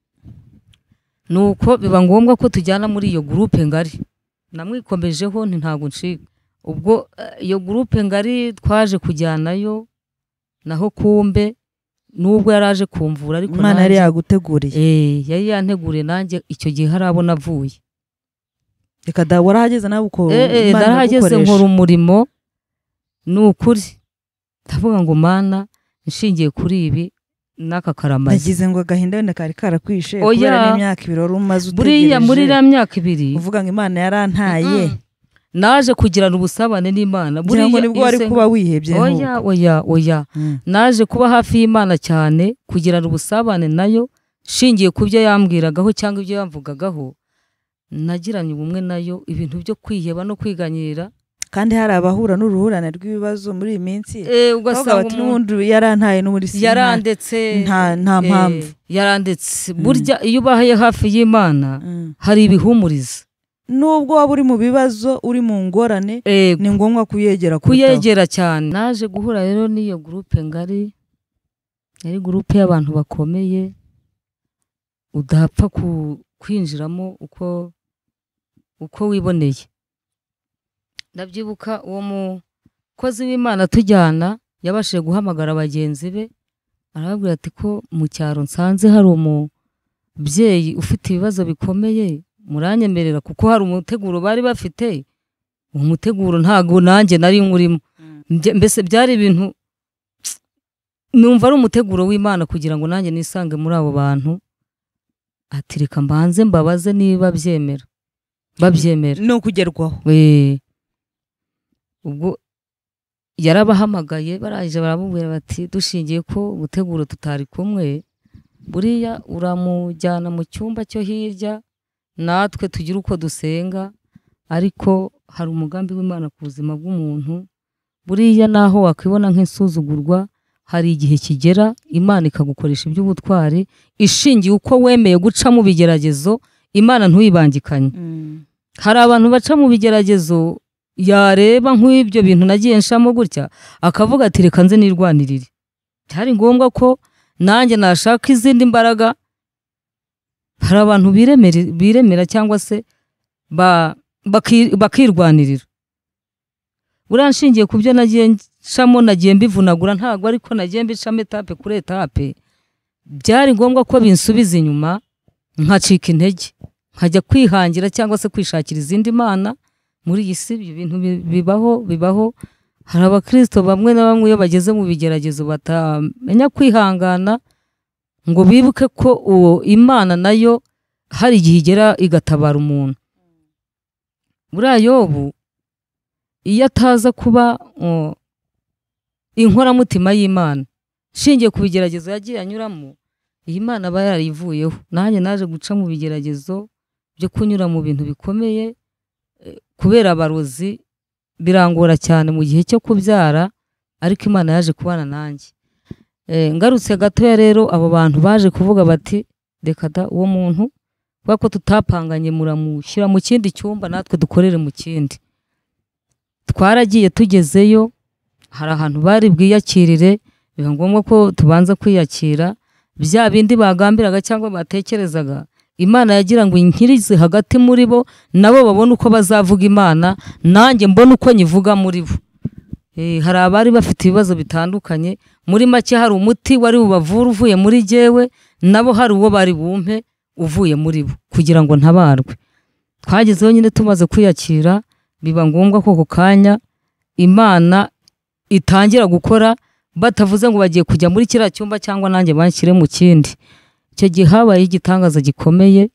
nuko biba ngombwa ko tujyana muri iyo groupe ngari. Namwikomejeho nti ntago ncika. Ubwo iyo groupe ngari twaje kujyanayo, naho kumbe nubwo yaraje kumvura, ariko Imana yari yaguteguriye. Eh yari yanteguriye nanjye icyo gihe harabona avuye. Reka da warahageze nawe uko eh Imana narahageze nkora umurimo. Nukuri ndavuga ngo Mana nshingiye kuri ibi n'aka karamaze. Nagize ngo agahinda wenda kari karakwishe Oya. kubera n'imyaka ibiri wari umaze buriya muri utegereje iriya myaka ibiri uvuga ngo Imana yarantaye naje kugirana ubusabane n'Imana. buriya ngo nibwo wari iyo kuba wihebye oya oya oya Mm. naje kuba hafi y'Imana cyane kugirana ubusabane nayo shingiye ku byo yambwiragaho cyangwa ibyo yamvugagaho. Nagiranye ubumwe nayo, ibintu byo kwiheba no kwiganyira. kandi hari abahura n'uruhurane rw'ibibazo muri iyi minsi Eh ugasanga ugasanga bati umuntu n'ubundi yarantaye no muri sina yarandetse nta nta eh, mpamvu yarandetse. Burya iyo ubaye hafi y'Imana Mm. hari ibihumuriza. nubwo waba uri mu bibazo uri mu ngorane Eh ni ngombwa kuyegera kurutaho. kuyegera cyane. Naje guhura rero n'iyo groupe ngari, yari groupe y'abantu bakomeye udapfa ku kwinjiramo uko uko wiboneye. Ndabyibuka uwo mukozi w'Imana tujyana yabashije guhamagara bagenzi be, arababwira ati ko mu cyaro nsanze hari umubyeyi ufite ibibazo bikomeye, muranyemerera kuko hari umuteguro bari bafite. Uwo muteguro ntago nanjye nari nkurimo. Mbye- mbese byari ibintu numva ari umuteguro w'Imana kugira ngo nanjye nisange muri abo bantu. Ati reka mbanze mbabaze niba byemera babyemera. ni ukugerwaho we ubwo yarabahamagaye barangije baramubwira bati dushingiye ko ubuteguro tutari kumwe, buriya uramujyana mu cyumba cyo hirya natwe tugira uko dusenga, ariko hari umugambi w'Imana ku buzima bw'umuntu. Buriya naho wakwibona nk'insuzugurwa, hari igihe kigera Imana ikagukoresha iby'ubutwari ishingiye uko wemeye guca mu bigeragezo, Imana ntuyibangikanye. Mm. Hari abantu baca mu bigeragezo yareba nk'ibyo bintu nagiye nshamo gutya akavuga ati reka nze nirwanirire. Cyari ngombwa ko nanjye nashaka izindi mbaraga. Hari abantu biremera biremera cyangwa se ba baki- bakirwanirira. Uranshingiye ku byo nagiye nshamo nagiye mbivunagura, ntago ariko nagiye mbicamo etape kuri etape. Byari ngombwa ko binsubiza inyuma nkacika intege, nkajya kwihangira cyangwa se kwishakira izindi mana. Muri iyi si ibyo bintu bi- bibaho bibaho. Hari abakristo bamwe na bamwe iyo bageze mu bigeragezo batamenya kwihangana ngo bibuke ko uwo Imana nayo hari igihe igera igatabara umuntu. Buriya Yobu iyo ataza kuba uh, inkoramutima y'Imana shingiye ku bigeragezo yagiye anyuramo, iyi Mana aba yarivuyeho. Nanjye naje guca mu bigeragezo byo kunyura mu bintu bikomeye eh, kubera abarozi birangora cyane mu gihe cyo kubyara, ariko Imana yaje kubana nanjye. Eh, ngarutse gatoya rero abo bantu baje kuvuga bati reka da uwo muntu kubera ko tutapanganye muramushyira mu kindi cyumba natwe dukorere mu kindi. Twaragiye tugezeyo, hari ahantu bari bwiyakirire, biba ngombwa ko tubanza kwiyakira. Bya bindi bagambiraga cyangwa batekerezaga, Imana yagira ngo inkirize hagati muri bo, nabo babone uko bazavuga Imana, nanjye mbone uko nyivuga muri bo. Eh, hari abari bafite ibibazo bitandukanye, muri make hari umuti wari bubavura uvuye muri jyewe, nabo hari uwo bari bumpe uvuye muri bo kugira ngo ntabarwe. Twagezeho nyine tumaze kwiyakira, biba ngombwa ko ku kanya Imana itangira gukora, batavuze ngo bagiye kujya muri kiriya cyumba cyangwa nanjye banshyire mu kindi. Icyo gihe habaye igitangaza gikomeye.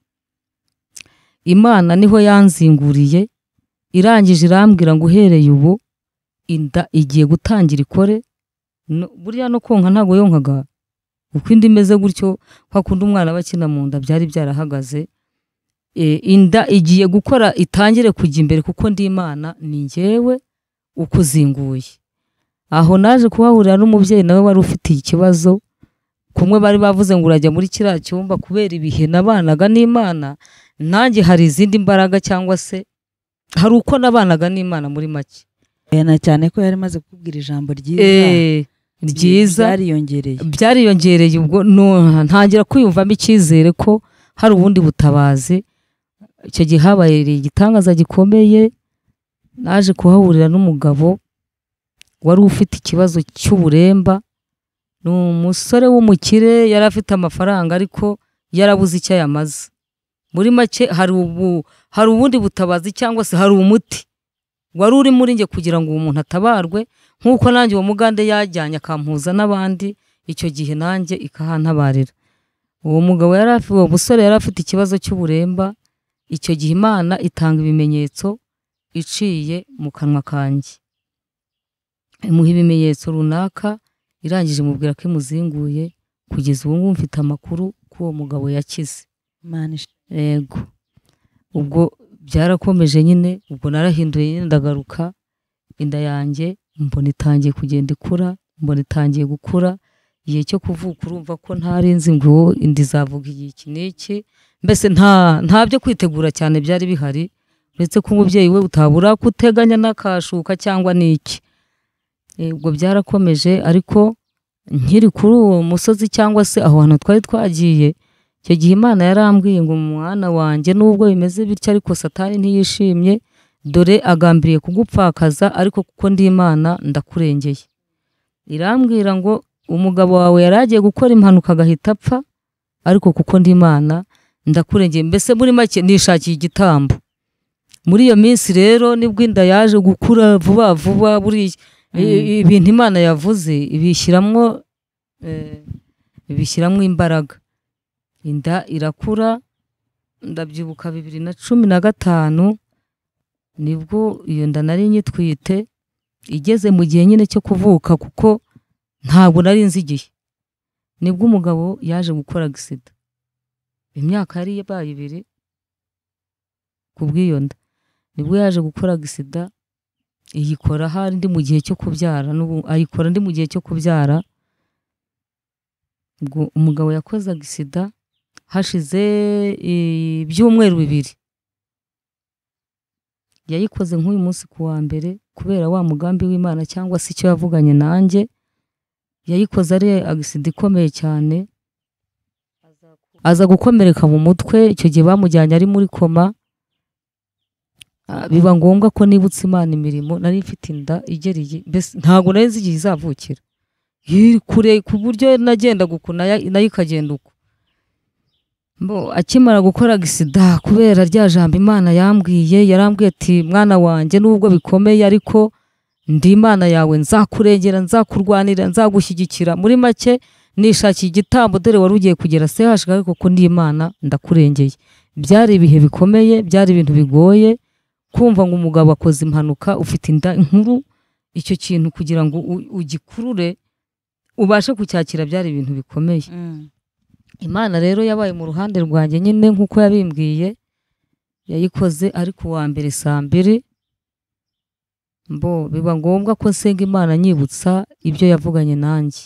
Imana niho yanzinguriye, irangije irambwira ngo uhereye ubu inda igiye gutangira ikore. No, buriya no konka ntago yonkaga uko indi imeze gutyo, kwa kundi umwana bakina mu nda byari byarahagaze. E, inda igiye gukora itangire kujya imbere kuko ndi Imana ni njyewe ukuzinguye. Aho naje kuhahurira n'umubyeyi nawe wari ufite ikibazo, kumwe bari bavuze ngo urajya muri kiriya cyumba kubera ibihe nabanaga n'Imana, nanjye hari izindi mbaraga cyangwa se hari uko nabanaga n'Imana muri make. na cyane ko yari maze kubwira ijambo ryiza Eh, ryiza byariyongereye byariyongereye ubwo no, ntangira kwiyumvamo icyizere ko hari ubundi butabazi. Icyo gihe habaye igitangaza gikomeye. Naje kuhahurira n'umugabo wari ufite ikibazo cy'uburemba. Ni umusore w'umukire, yari afite amafaranga ariko yarabuze icyo yamaze. Muri make hari ubu hari ubundi butabazi cyangwa se hari umuti wari uri muri nge kugira ngo uwo muntu atabarwe, nk'uko nanjye uwo mugande yajyanye akampuza n'abandi. icyo gihe nanjye ikahantabarira. Uwo mugabo yari afite uwo musore yari afite ikibazo cy'uburemba, icyo gihe Imana itanga ibimenyetso iciye mu kanwa kanjye, imuha ibimenyetso runaka, irangije mubwira ko imuzinguye. Kugeza ubu ngubu mfite amakuru ko uwo mugabo yakize. Yego, ubwo byarakomeje nyine, ubwo narahinduye nyine ndagaruka, inda yanjye mbona itangiye kugenda ikura, mbona itangiye gukura. Igihe cyo kuvuka urumva ko ntarinzi ngo indi zavuga igihe iki n'iki, mbese nta nta byo kwitegura cyane byari bihari, uretse ko umubyeyi we utabura kuteganya n'akashuka cyangwa n'iki. Ubwo byarakomeje, ariko nkiri kuri uwo musozi cyangwa se aho hantu twari twagiye, icyo gihe Imana yarambwiye ngo mwana wanjye nubwo bimeze bityo ariko Satani ntiyishimye, dore agambiriye kugupfakaza, ariko kuko ndi Imana ndakurengeye. Irambwira ngo umugabo wawe yaragiye gukora impanuka agahita apfa, ariko kuko ndi Imana ndakurengeye. Mbese muri make nishakiye igitambo. Muri iyo minsi rero nibwo inda yaje gukura vuba vuba, buri ibintu Imana yavuze ibishyiramwo ibishyiramwo imbaraga. Inda irakura, ndabyibuka bibiri na cumi na gatanu nibwo iyo nda nari nyitwite, igeze mu gihe nyine cyo kuvuka, kuko ntabwo nari nzi igihe, nibwo umugabo yaje gukora agisida. Imyaka yari yabaye ibiri kubw'iyo nda, nibwo yaje gukora agisida, iyikora hari ndi mu gihe cyo kubyara, n'ubu ayikora ndi mu gihe cyo kubyara. Ubwo umugabo yakoze agisida hashize ibyumweru bibiri, yayikoze nk'uyu munsi ku wa mbere, kubera wa mugambi w'Imana cyangwa se icyo yavuganye nanjye. Yayikoze ari agisida ikomeye cyane, aza gukomereka mu mutwe. Icyo gihe bamujyanye ari muri koma, biba ngombwa ko nibutse Imana imirimo. Nari mfite inda igereye, mbese ntabwo nari nzi igihe izavukira, kure ku buryo nagenda gukuna nayo ikagenda uko. Mbo akimara gukora agisida, kubera rya jambo Imana yambwiye, yarambwiye ati mwana wanjye nubwo bikomeye ariko ndi Imana yawe, nzakurengera, nzakurwanira, nzagushyigikira. Muri make nishakiye igitambo, dore wari ugiye kugera se hashika, ariko ko ndi Imana ndakurengeye. Byari ibihe bikomeye, byari ibintu bigoye kumva ngo umugabo akoze impanuka, ufite inda nkuru. Icyo kintu kugira ngo ugikurure ubashe kucyakira byari ibintu bikomeye. Imana rero yabaye mu ruhande rwanjye nyine nk'uko yabimbwiye. Yayikoze ariko wa mbere saa mbiri, mbo biba ngombwa ko nsenga Imana nyibutsa ibyo yavuganye nanjye.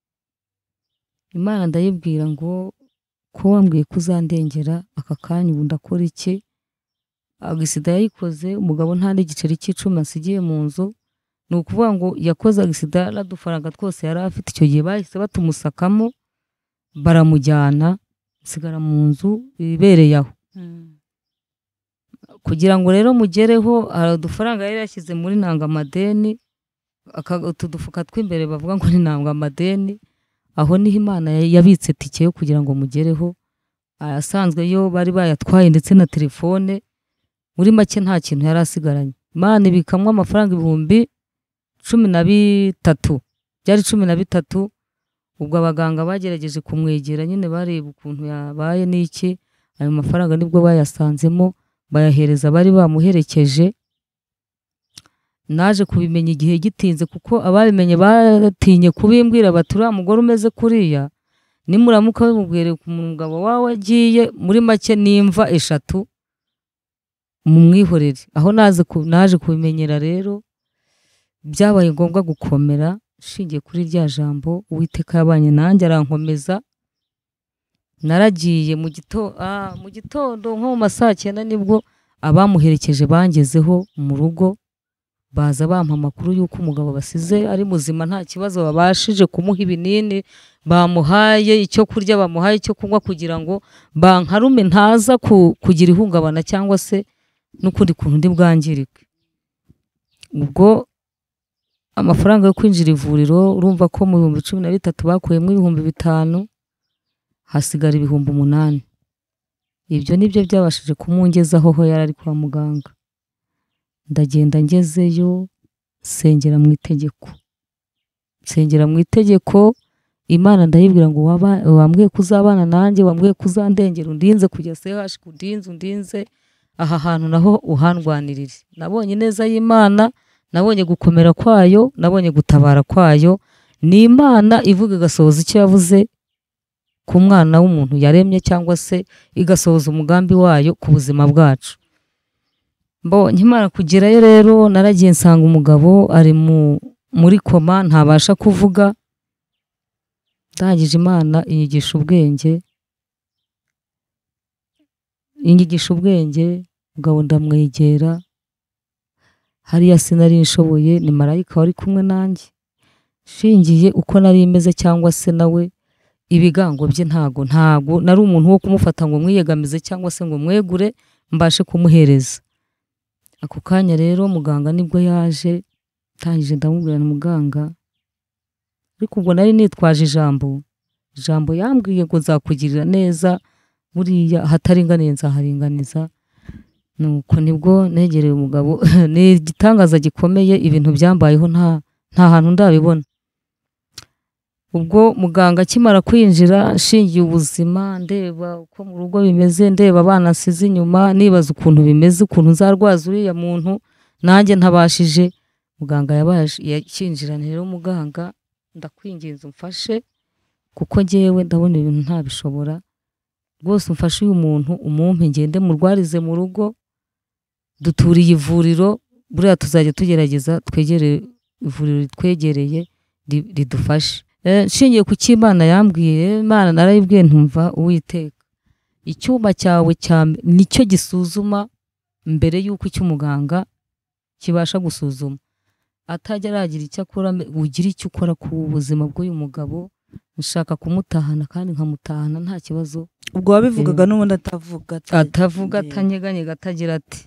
Imana ndayibwira ngo ko wambwiye kuzandengera, aka kanya ubu ndakora iki? Agisida yayikoze, umugabo nta n'igiceri cy'icumi asigiye mu nzu. Ni ukuvuga ngo yakoze agisida, n'udufaranga twose yari afite icyo gihe bahise batumusakamo, baramujyana, nsigara mu nzu ibereye aho. Kugira ngo rero mugereho, hari udufaranga yari yashyize muri nangamadeni, utu dufuka tw'imbere bavuga ngo ni nangamadeni. Aho niho Imana yabitse tike yo kugira ngo mugereho. Asanzwe yo bari bayatwaye, ndetse na telefone. Muri make nta kintu yari asigaranye. Imana ibikamwa amafaranga ibihumbi cumi na bitatu, byari cumi na bitatu. Ubwo abaganga bagerageje kumwegera nyine bareba ukuntu yabaye n'iki, ayo mafaranga nibwo bayasanzemo, bayahereza bari bamuherekeje. Naje kubimenya igihe gitinze, kuko ababimenye batinye kubimbwira bati uriya mugore umeze kuriya nimuramuka bimubwire ku mugabo wawe agiye, muri make nimva eshatu mu mwihorere. Aho naze naje kubimenyera rero, byabaye ngombwa gukomera shingiye kuri rya jambo Uwiteka yabanye nanjye arankomeza. Naragiye mu gito ah mu gitondo nko mu masaa cyenda nibwo abamuherekeje bangezeho mu rugo, baza bampa amakuru y'uko umugabo basize ari muzima, nta kibazo, babashije kumuha ibinini, bamuhaye icyo kurya, bamuhaye icyo kunywa, kugira ngo bankarume ntaza kugira ihungabana cyangwa se n'ukundi kuntu ndi bwangirike. Ubwo amafaranga yo kwinjira ivuriro, urumva ko mu bihumbi cumi na bitatu bakuyemo ibihumbi bitanu, hasigara ibihumbi umunani. Ibyo nibyo byabashije kumungezaho ho yari ari kwa muganga. Ndagenda ngezeyo, sengera mu itegeko. Sengera mu itegeko, Imana ndayibwira ngo waba- wambwiye kuzabana nanjye, wambwiye kuzandengera, undinze kujya sehashi, undinze undinze aha hantu naho uhandwanirire. Nabonye neza y'Imana, nabonye gukomera kwayo, nabonye gutabara kwayo. Ni Imana ivuga igasohoza icyo yavuze ku mwana w'umuntu yaremye, cyangwa se igasohoza umugambi wayo ku buzima bwacu. Mbo nkimara kugerayo rero naragiye nsanga umugabo ari mu muri koma, ntabasha kuvuga. Ndangije Imana inyigisha ubwenge, inyigisha ubwenge, umugabo ndamwegera. Hariya sinari nshoboye, ni marayika wari kumwe nanjye. Shingiye uko nari meze cyangwa se nawe ibigango bye, ntago ntago nari umuntu wo kumufata ngo mwiyegamize cyangwa se ngo mwegure mbashe kumuhereza. Ako kanya rero muganga nibwo yaje, tangije ndamubwira na muganga, ariko ubwo nari nitwaje ijambo ijambo yambwiye ngo nzakugirira neza, buriya hataringaniye nzaharinganiza. Nuko nibwo negereye umugabo. Ni igitangaza gikomeye, ibintu byambayeho nta nta hantu ndabibona. Ubwo muganga akimara kwinjira, nshingiye ubuzima, ndeba uko mu rugo bimeze, ndeba abana nsize inyuma, nibaza ukuntu bimeze, ukuntu nzarwaza uriya muntu nanjye ntabashije. Muganga yabaje yakinjirana rero, muganga ndakwinginze umfashe kuko njyewe ndabona ibintu ntabishobora rwose, umfashe uyu muntu umumpe ngende murwarize mu rugo, duturiye ivuriro, buriya tuzajya tugerageza twegere ivuriro ritwegereye ridufashe. Nshingiye ku cy'Imana yambwiye, Imana narayibwiye ntumva Uwiteka, icyuma cyawe nicyo gisuzuma mbere y'uko icy'umuganga kibasha gusuzuma. Atajya aragira icyo akora, ugira icyo ukora ku buzima bw'uyu mugabo. Nshaka kumutahana kandi nkamutahana nta kibazo. Ubwo wabivugaga n'ubundi atavuga atavuga atanyeganyega atagira ati.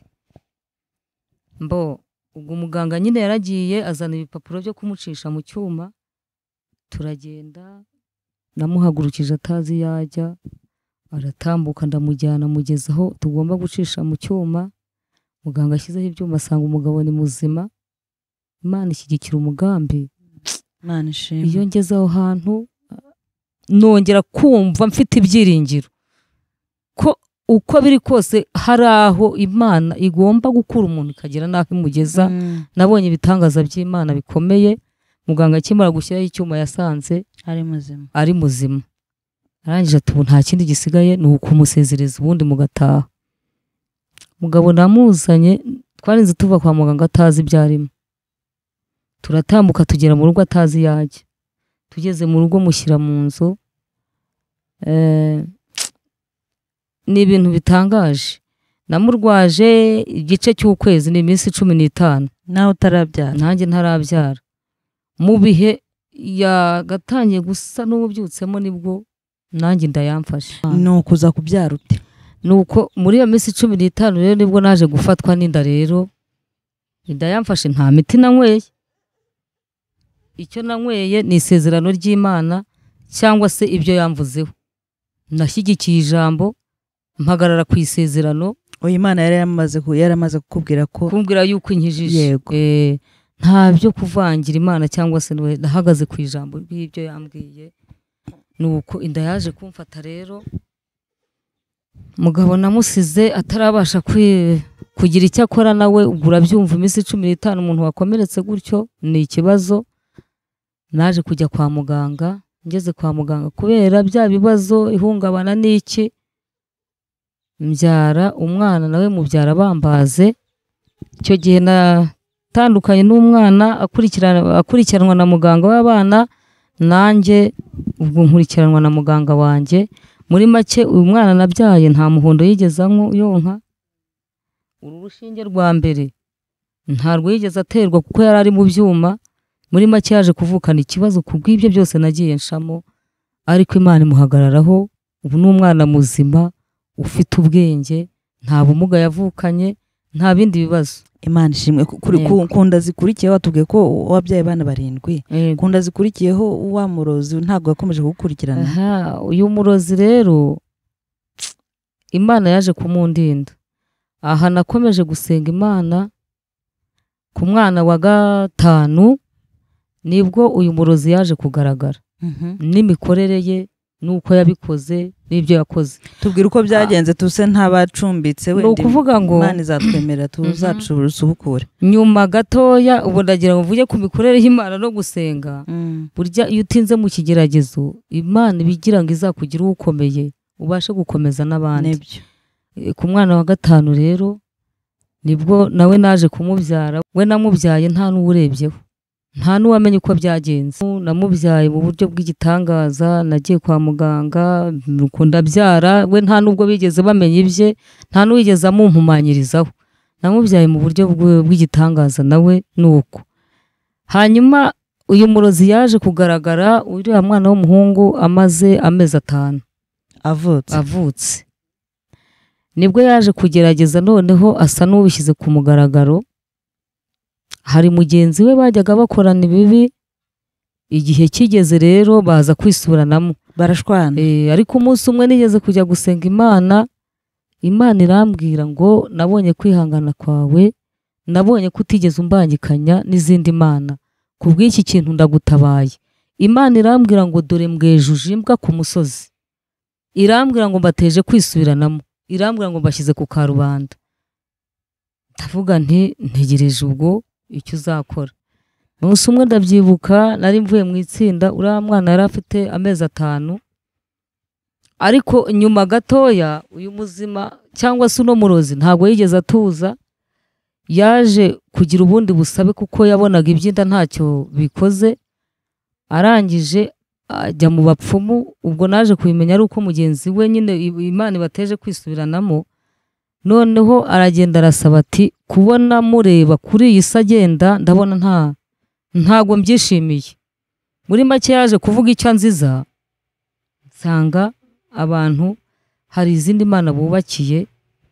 Mbo ubwo umuganga nyine yaragiye azana ibipapuro byo kumucisha mu cyuma, turagenda, namuhagurukije atazi yajya, aratambuka ndamujyana mugeza aho tugomba gucisha mu cyuma. Muganga ashyizeho ibyuma asanga umugabo ni muzima. Imana ishyigikira umugambi. Imana ishimwe. Iyo ngeze aho hantu nongera kumva mfite ibyiringiro ko uko biri kose hari aho Imana igomba gukura umuntu ikagira naho imugeza. Mm. Nabonye ibitangaza by'Imana bikomeye. Muganga akimara gushyiraho icyuma yasanze ari muzima, ari muzima. Arangije ati ubu nta kindi gisigaye ni ukumusezereza ubundi mugataha. Mugabo namuzanye, twarinze tuva kwa muganga atazi ibyarimo. Turatambuka tugera mu rugo atazi yajya. Tugeze mu rugo mushyira mu nzu. Eh, ni ibintu bitangaje. Namurwaje igice cy'ukwezi, ni iminsi cumi n'itanu. nawe utarabyara. Nanjye ntarabyara. Mu bihe yagatangiye gusa n'ububyutsemo nibwo nanjye ndayamfashe. Ni ukuza kubyara ute? Nuko muri iyo minsi cumi n'itanu rero nibwo naje gufatwa n'inda. Rero inda yamfashe, nta miti nanyweye. Icyo nanyweye ni isezerano ry'Imana cyangwa se ibyo yamvuzeho. Nashyigikiye ijambo, mpagarara ku isezerano. Oya, Imana yari yaramaze ku yaramaze kukubwira ko kumbwira yuko inkijije. Yego. Eh, nta byo kuvangira Imana cyangwa se ndahagaze ku ijambo ry'ibyo yambwiye. Nuko inda yaje kumfata rero. Mugabo namusize atarabasha kugira icyo akora nawe. Ubwo urabyumva, iminsi cumi n'itanu umuntu wakomeretse gutyo ni ikibazo. Naje kujya kwa muganga. Ngeze kwa muganga kubera bya bibazo, ihungabana n'iki, mbyara umwana nawe mubyara bambaze. Icyo gihe natandukanye n'umwana akurikirana akurikiranwa na muganga w'abana, nanjye ubwo nkurikiranwa na muganga wanjye. Muri make uyu mwana nabyaye nta muhondo yigeze yonka. Uru rushinge rwa mbere ntarwo yigeze aterwa kuko yari ari mu byuma. Muri make yaje kuvukana ikibazo kubw'ibyo byose nagiye nshamo, ariko Imana imuhagararaho. Ubu ni umwana muzima ufite ubwenge, nta bumuga yavukanye, nta bindi bibazo. Imana ishimwe. Kunda zikurikiyeho watubwiye ko wabyaye abana barindwi. Kunda zikurikiyeho wa murozi ntabwo yakomeje kugukurikirana? Aha, uyu murozi rero Imana yaje kumundinda. Aha nakomeje gusenga Imana. Ku mwana wa gatanu nibwo uyu murozi yaje kugaragara. n'imikorere ye nuko yabikoze n'ibyo yakoze. Tubwira uko byagenze tuse ntabacumbitse we. Ni ukuvuga ngo Imana izatwemera tuzacubukure. Nyuma gatoya ubu ndagira ngo mvuge ku mikorere y'Imana no gusenga. Burya iyo utinze mu kigeragezo Imana ibigira ngo izakugira ukomeye ubashe gukomeza n'abandi. Ku mwana wa gatanu rero nibwo nawe naje kumubyara, we namubyaye nta n'uburebyeho, nta n'uwamenye uko byagenze. Namubyaye mu buryo bw'igitangaza, nagiye kwa muganga nuko ndabyara, we nta nubwo bigeze bamenya ibye, nta n'uwigeze amumpumanyirizaho. Namubyaye mu buryo bw'igitangaza nawe nuko. Hanyuma uyu murozi yaje kugaragara uriya mwana w'umuhungu amaze amezi atanu avutse avutse nibwo yaje kugerageza noneho asa n'ubishyize ku mugaragaro. Hari mugenzi we bajyaga bakorana ibibi, igihe kigeze rero baza kwisuranamo barashwana. E, ariko umunsi umwe nigeze kujya gusenga Imana, Imana irambwira ngo nabonye kwihangana kwawe, nabonye kutigeze umbangikanya n'izindi mana, kubw'iki kintu ndagutabaye. Imana irambwira ngo dore mbwejuje imbwa ku musozi, irambwira ngo mbateje kwisubiranamo, irambwira ngo mbashyize ku karubanda. Ndavuga nti ntegereje ubwo icyo uzakora. Umunsi umwe ndabyibuka nari mvuye mu itsinda, uriya mwana yari afite amezi atanu, ariko nyuma gatoya uyu muzima cyangwa se uno murozi ntabwo yigeze atuza, yaje kugira ubundi busabe kuko yabonaga ibyinda ntacyo bikoze. Arangije ajya mu bapfumu, ubwo naje kubimenya ari uko mugenzi we nyine Imana ibateje kwisubiranamo. Noneho aragenda arasaba ati kubona mureba kuri iyi si agenda ndabona nta ntago mbyishimiye. Muri make yaje kuvuga icyo nziza, nsanga abantu hari izindi mana bubakiye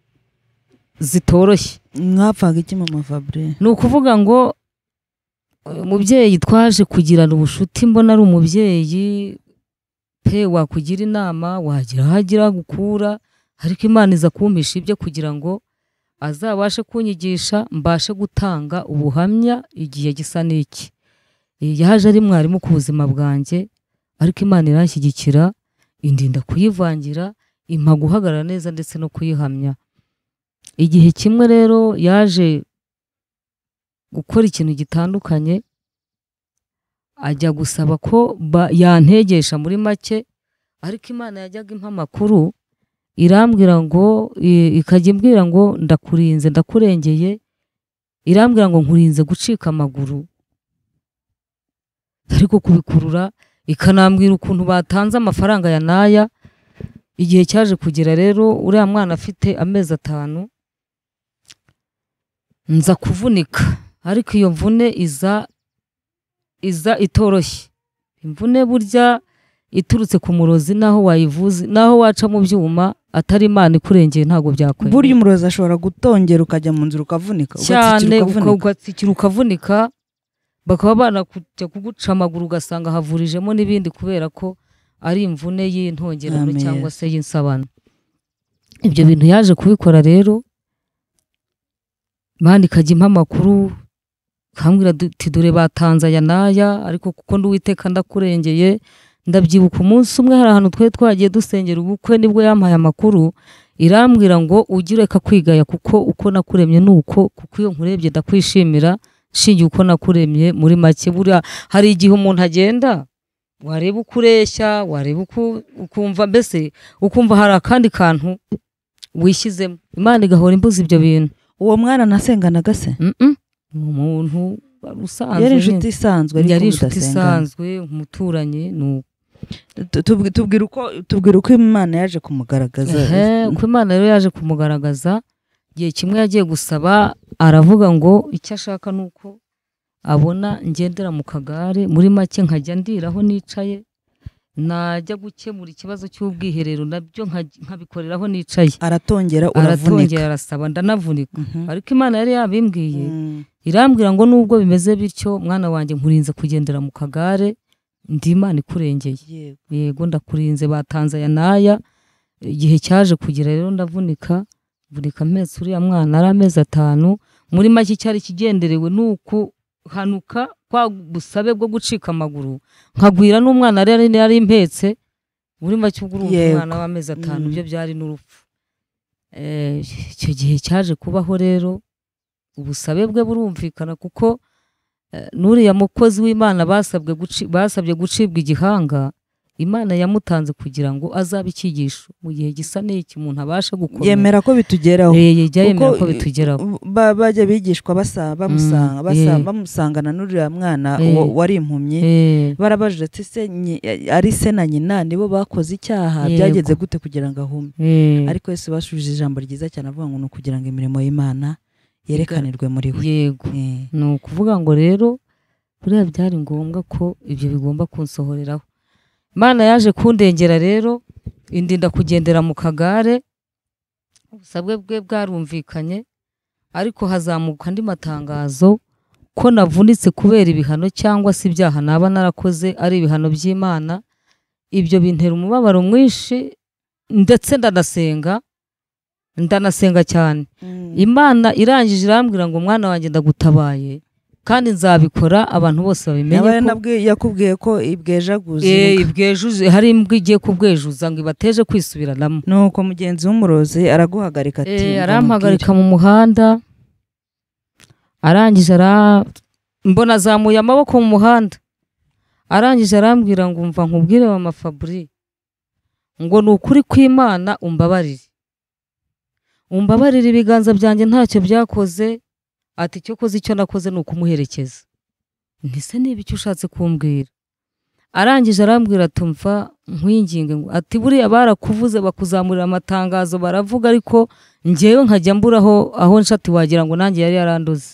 zitoroshye. Mwapfaga iki mama Fabrice? Ni ukuvuga ngo umubyeyi twaje kugirana ubushuti, mbona ari umubyeyi pe wakugira inama, wagira hagira gukura, ariko Imana iza kumpisha ibyo kugira ngo azabashe kunyigisha mbashe gutanga ubuhamya igihe gisa n'iki. Yaje ari mwarimu ku buzima bwanjye, ariko Imana iranshyigikira indinda kuyivangira, impa guhagarara neza ndetse no kuyihamya. Igihe kimwe rero yaje gukora ikintu gitandukanye, ajya gusaba ko yantegesha muri make, ariko Imana yajyaga impa amakuru irambwira ngo ikajya imbwira ngo ndakurinze ndakurengeye, irambwira ngo nkurinze gucika amaguru, ariko kubikurura ikanambwira ukuntu batanze amafaranga ya naya. Igihe cyaje kugera rero uriya mwana afite amezi atanu nza kuvunika, ariko iyo mvune iza iza itoroshye. Imvune burya iturutse ku murozi naho wayivuze naho waca mu byuma atari Imana ikurengeye ntago byakwenda. Burya umurozi ashobora gutongera ukajya mu nzira ukavunika, cyane ugatsikira ukavunika, bakaba banakujya kuguca amaguru ugasanga havurijemo n'ibindi kubera ko ari imvune y'intongerano cyangwa se y'insabano. Ibyo bintu yaje kubikora rero, Imana ikajya impa amakuru kambwira ati dore batanze aya naya, ariko kuko nduwiteka ndakurengeye. Ndabyibuka umunsi umwe hari ahantu twe twagiye dusengera ubukwe, nibwo yampaye amakuru irambwira ngo ugireka kwigaya kuko uko nakuremye nuko, kuko iyo nkurebye ndakwishimira shingiye uko nakuremye. Muri make buriya hari igihe umuntu agenda wareba uko ureshya, wareba uko ukumva mbese ukumva hari akandi kantu wishyizemo, Imana igahora imbuza ibyo bintu. Uwo mwana nasenganaga se? Mhm. Umuntu usanzwe, yari inshuti isanzwe, ariko yari inshuti isanzwe umuturanye. Nuko tubwira uko tubwira uko Imana yaje kumugaragaza. Eh, uko Imana rero yaje kumugaragaza, igihe kimwe yagiye gusaba aravuga ngo icyo ashaka nuko abona ngendera mu kagare, muri make nkajya ndiraho nicaye, najya gukemura ikibazo cy'ubwiherero nabyo nkabikoreraho nicaye. Aratongera uravunika, aratongera arasaba ndanavunika. Mm -hmm. Ariko Imana yari yabimbwiye, mm. irambwira ngo nubwo bimeze bityo mwana wanjye nkurinze kugendera mu kagare, ndi Imana ikurengeye. Yego, yego ndakurinze, batanze aya naya. Igihe cyaje kugira rero ndavunika, vunika amezi uriya mwana ari amezi atanu. Muri make cyari kigenderewe nuko hanuka kwa busabe bwo gucika amaguru nkagwira n'umwana rero yari impetse buri make ubwo umwana w'amezi atanu byo byari n'urupfu. Eh icyo gihe cyaje kubaho rero ubusabe bwe burumvikana kuko nuriya mukozi w'Imana basabwe guci basabye gucibwa igihanga Imana yamutanze kugira ngo azabe ikigisho mu gihe gisa n'iki umuntu abasha gukora. Yemera ko bitugeraho. Eh yemera ko bitugeraho. Bajya bigishwa basaba bamusanga basaba bamusangana n'uriya mwana wari impumyi barabajije ati se ari se na nyina nibo bakoze icyaha byageze gute kugira ngo ahume. Ariko Yesu bashubije ijambo ryiza cyane avuga ngo no kugira ngo imirimo y'Imana yerekanirwe muri we. Yego. No kuvuga ngo rero buriya byari ngombwa ko ibyo bigomba kunsohoreraho. Imana yaje kundengera rero indinda kugendera mu kagare ubusabwe bwe bwarumvikanye ariko hazamuka andi matangazo ko navunitse kubera ibihano cyangwa se ibyaha naba narakoze ari ibihano by'Imana. Ibyo bintera umubabaro mwinshi ndetse ndanasenga ndanasenga cyane. Mm. Imana irangije irambwira ngo mwana wanjye ndagutabaye kandi nzabikora abantu bose babimenye ko nabwe yakubwiye ko ibwejaguze. Eh ibwejuze hari imbwa igiye kubwejuza ngo ibateje kwisubiranamo. Nuko mugenzi w'umurozi araguhagarika ati eh arampagarika mu muhanda arangije ara mbona zamuye amaboko mu muhanda arangije arambwira ngo umva nkubwire mama Fabri ngo nukuri kw'Imana umbabarire umbabarire ibiganza byanjye ntacyo byakoze ati cyo koze icyo nakoze nuko umuherekeza. Ntise niba icyo ushatse kumbwira. Arangije arambwira tumva nkwinginge ngo ati buriya barakuvuze bakuzamurira amatangazo baravuga ariko ngewe nkajya mburaho aho nshati wagira ngo nanjye yari yarandoze.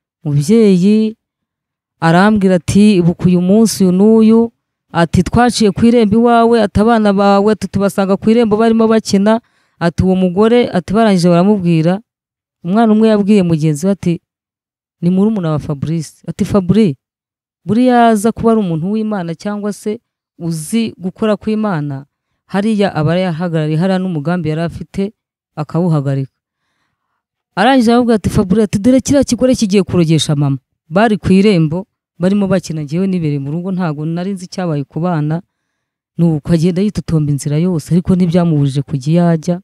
Mubyeyi arambwira ati ibuka uyu munsi uyu n'uyu ati twaciye ku irembo iwawe atabana bawe tutubasanga ku irembo barimo bakina ati uwo mugore ati barangije baramubwira umwana umwe yabwiye mugenzi we ati ni murumuna wa Fabrice ati Fabri buriya aza kuba ari umuntu w'Imana cyangwa se uzi gukora kw'Imana hariya aba yahagarariye hariya n'umugambi yari afite akawuhagarika. Arangije aravuga ati Fabri ati dore kiriya kigore kigiye kurogesha mama. Bari ku irembo barimo bakina ngewe nibere mu rugo ntago nari nzi cyabaye ku bana nuko agenda yitotomba inzira yose ariko ntibyamubujije kujya yajya.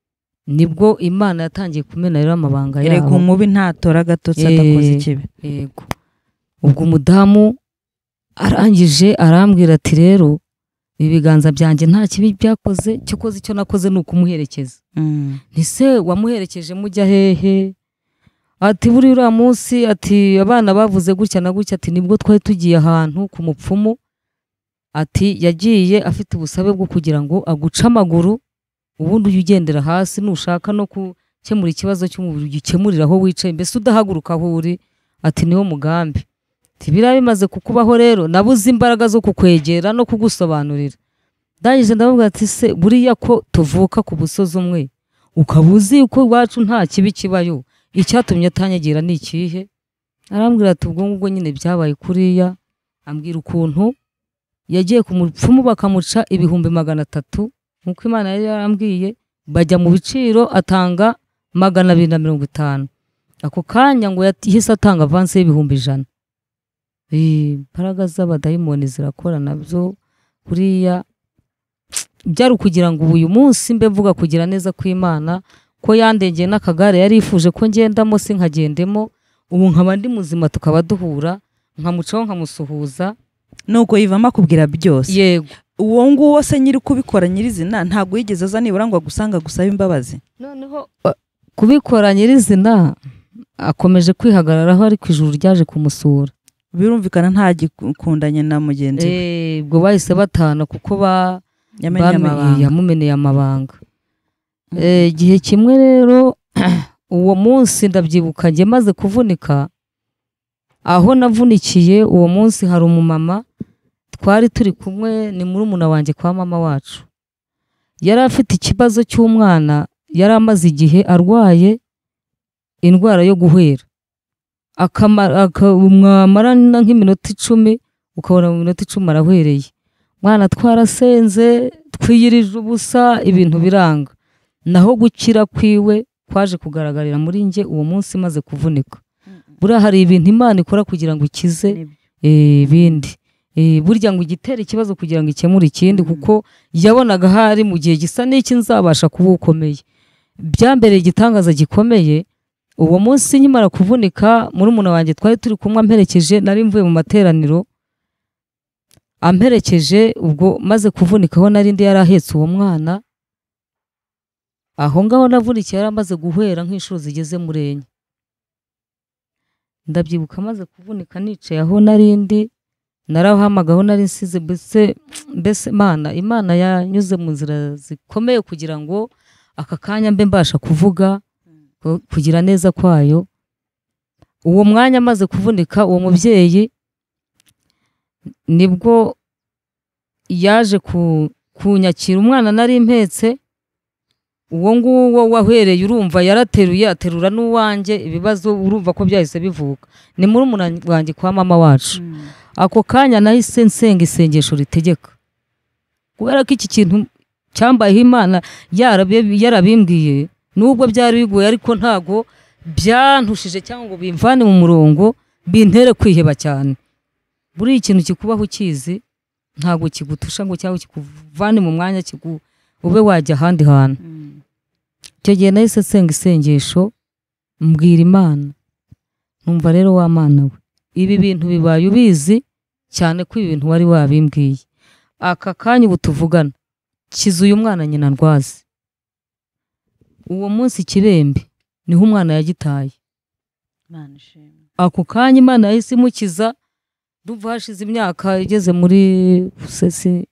Nibwo Imana yatangiye kumena rero amabanga yabo. Erego umubi ntatora gatotsi atakoze ikibi. Yego. Ubwo umudamu arangije arambwira ati rero ibiganza byanjye nta kibi byakoze cyo koze icyo nakoze nuko umuherekeza. Mm. Nise wamuherekeje mujya hehe? Ati buri ura munsi ati abana bavuze gutya na gutya ati nibwo twari tugiye ahantu ku mupfumu ati yagiye afite ubusabe bwo kugira ngo aguca amaguru ubundi ugendera hasi nushaka no gukemura ikibazo cy'umubiri ugikemurira aho wicaye mbese udahaguruka aho uri ati niwo mugambi. Tibira bimaze kukubaho rero nabuze imbaraga zo kukwegera no kugusobanurira. Ndangije ndavuga ati se buriya ko tuvuka ku busozi umwe ukabuzi uko iwacu nta kibi kibayo icyatumye atanyagira ni ikihe? Arambwira ati ubwo ngubwo nyine byabaye kuriya ambwira ukuntu yagiye ku mupfumu bakamuca ibihumbi magana atatu nkuko Imana yari yarambwiye bajya mu biciro atanga magana abiri na mirongo itanu. Ako kanya ngo yahise atanga avance y'ibihumbi ijana. Eh imbaraga z'abadayimoni zirakora nabyo kuriya byari kugira ngo uyu munsi mbe mvuga kugira neza kw'Imana ko yandengeye n'akagare yari ifuje ko ngendamo se nkagendemo ubu nkaba ndi muzima tukaba duhura nkamucaho nkamusuhuza nuko yivama kubwira byose. Yego. Uwo nguwo se nyiri kubikora nyirizina ntago yigeze aza nibura ngo agusanga gusaba imbabazi. Noneho kubikora nyirizina akomeje kwihagararaho ari kwijuru ryaje kumusura. Birumvikana nta gikundanye na mugenzi we. Eh ubwo bahise batana kuko ba yamumeneye amabanga. Eh igihe kimwe rero uwo munsi ndabyibuka nge maze kuvunika aho navunikiye uwo munsi hari umumama twari turi kumwe ni murumuna wanjye kwa mama wacu. Yari afite ikibazo cy'umwana yari amaze igihe arwaye indwara yo guhwera. Akamara nk'iminota icumi ukabona mu minota icumi arahwereye. Mwana twarasenze twiyirije ubusa ibintu biranga. Naho gukira kwiwe kwaje kugaragarira muri nge uwo munsi maze kuvunika. buriya hari ibintu Imana ikora kugira ngo ikize ibindi. Burya ngo igitera ikibazo kugira ngo ikemure ikindi, kuko yabonaga hari mu gihe gisa n'iki nzabasha kuba ukomeye. Byambereye igitangaza gikomeye. Uwo munsi nkimara kuvunika, muri umuntu wanjye twari turi kumwe amperekeje, nari mvuye mu materaniro amperekeje, ubwo maze kuvunikaho nari ndi yarahetse uwo mwana. Aho ngaho navunikiye yari amaze guhwera nk'inshuro zigeze muri enye. Ndabyibuka maze kuvunika nicaye aho nari ndi, narahamagaho nari nsize, mbese mbese Imana Imana yanyuze mu nzira zikomeye kugira ngo aka kanya mbe mbasha kuvuga kugira neza kwayo. Uwo mwanya maze kuvunika, uwo mubyeyi nibwo yaje ku kunyakira umwana nari impetse. Uwo nguwo wahwereye urumva yarateruye aterura n'uwanjye, ibibazo urumva ko byahise bivuka. Ni muri umuntu wanjye kwa mama wacu. Mm. Ako kanya nahise nsenga isengesho ritegeka, kubera ko iki kintu cyambayeho Imana yarabimbwiye, nubwo byari bigoye ariko ntago byantushije cyangwa ngo bimvane mu murongo bintere kwiheba cyane. Buri ikintu kikubaho ukizi ntago kigutusha ngo cyangwa kikuvane mu mwanya kigu ube wajya ahandi hantu. Icyo gihe nahise nsenga isengesho mbwira Imana, numva rero wa Mana we, ibi bintu bibaye ubizi cyane ko ibi bintu wari wabimbwiye. Aka kanya ubu tuvugana kiza uyu mwana nyina ndwaze. Uwo munsi Kibembe niho umwana yagitaye. Imana ishimwe. Ako kanya Imana yahise imukiza. Ndumva hashize imyaka igeze muri sesi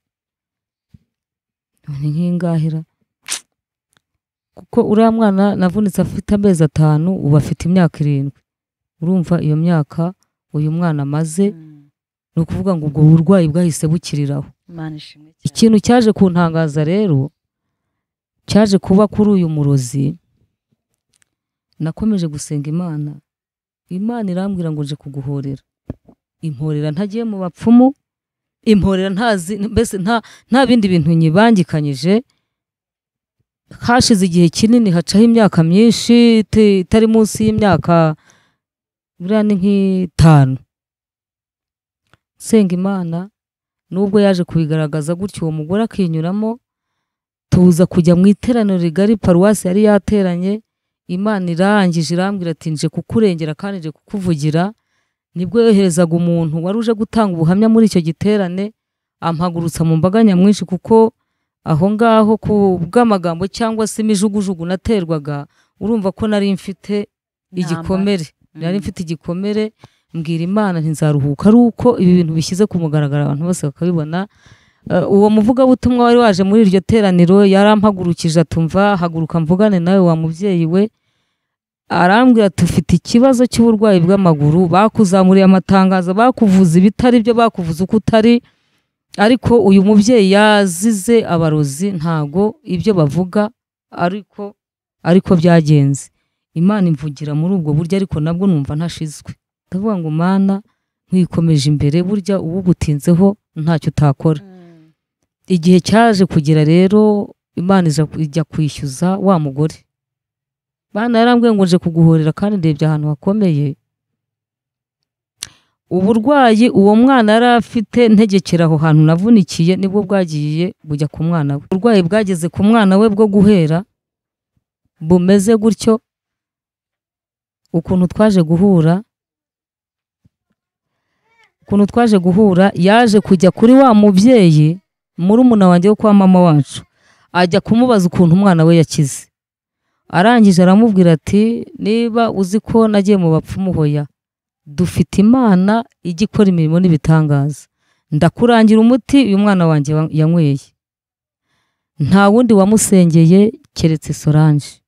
ni nk'ingahira, kuko uriya mwana navunitse afite amezi atanu, ubu afite imyaka irindwi. Urumva iyo myaka uyu mwana amaze, mm. ni ukuvuga ngo ubwo burwayi bwahise bukiriraho. Imana ishimwe cyane. Ikintu cyaje kuntangaza rero, cyaje kuba kuri uyu murozi, nakomeje gusenga Imana. Imana irambwira ngo nje kuguhorera. Imporera ntagiye mu bapfumu, imporera ntazi, mbese nta nta bindi bintu nyibangikanyije. Hashize igihe kinini, hacaho imyaka myinshi itari munsi y'imyaka buriya ni nk'itanu senga Imana. Nubwo yaje kubigaragaza gutyo, uwo mugore akinyuramo, tuza kujya mu iteraniro rigari paruwasi yari yateranye. Imana irangije irambwira ati nje kukurengera kandi nje kukuvugira. Nibwo yoherezaga umuntu wari uje gutanga ubuhamya muri icyo giterane, ampagurutsa mu mbaga nyamwinshi, kuko aho ngaho ku bw'amagambo cyangwa se imijugujugu naterwaga, urumva ko nari mfite igikomere. Nari mfite igikomere. Mbwira Imana ntizaruhuka ari uko ibi bintu bishyize ku mugaragaro abantu bose bakabibona. Uh, uwo muvuga butumwa wari waje muri iryo teraniro yarampagurukije atumva, haguruka mvugane nawe wa mubyeyi we. Arambwira tufite ikibazo cy'uburwayi bw'amaguru, bakuzamuriye amatangazo, bakuvuza ibitari byo, bakuvuza uko utari, ariko uyu mubyeyi yazize abarozi, ntago ibyo bavuga ariko ariko byagenze. Imana imvugira muri ubwo buryo, ariko nabwo numva ntashizwe. Ndavuga ngo Mana nkwikomeje imbere, burya ubugutinzeho ntacyo utakora. Mm. Igihe cyaje kugira rero, Imana ijya kwishyuza wa mugore. Bana yarambwiye ngo nje kuguhorera kandi ndebye ahantu hakomeye. Uburwayi uwo mwana yari afite ntegekera aho hantu navunikiye nibwo bwagiye bujya ku mwana we. Uburwayi bwageze ku mwana we bwo guhera bumeze gutyo. Ukuntu twaje guhura ukuntu twaje guhura yaje kujya kuri wa mubyeyi muri umuna wanjye wo kwa mama wacu, ajya kumubaza ukuntu umwana we yakize. Arangije aramubwira ati niba uzi ko nagiye mu bapfumu, hoya dufite Imana ijya ikora imirimo n'ibitangaza. Ndakurangira umuti uyu mwana wanjye yanyweye. Nta wundi wamusengeye keretse Solange.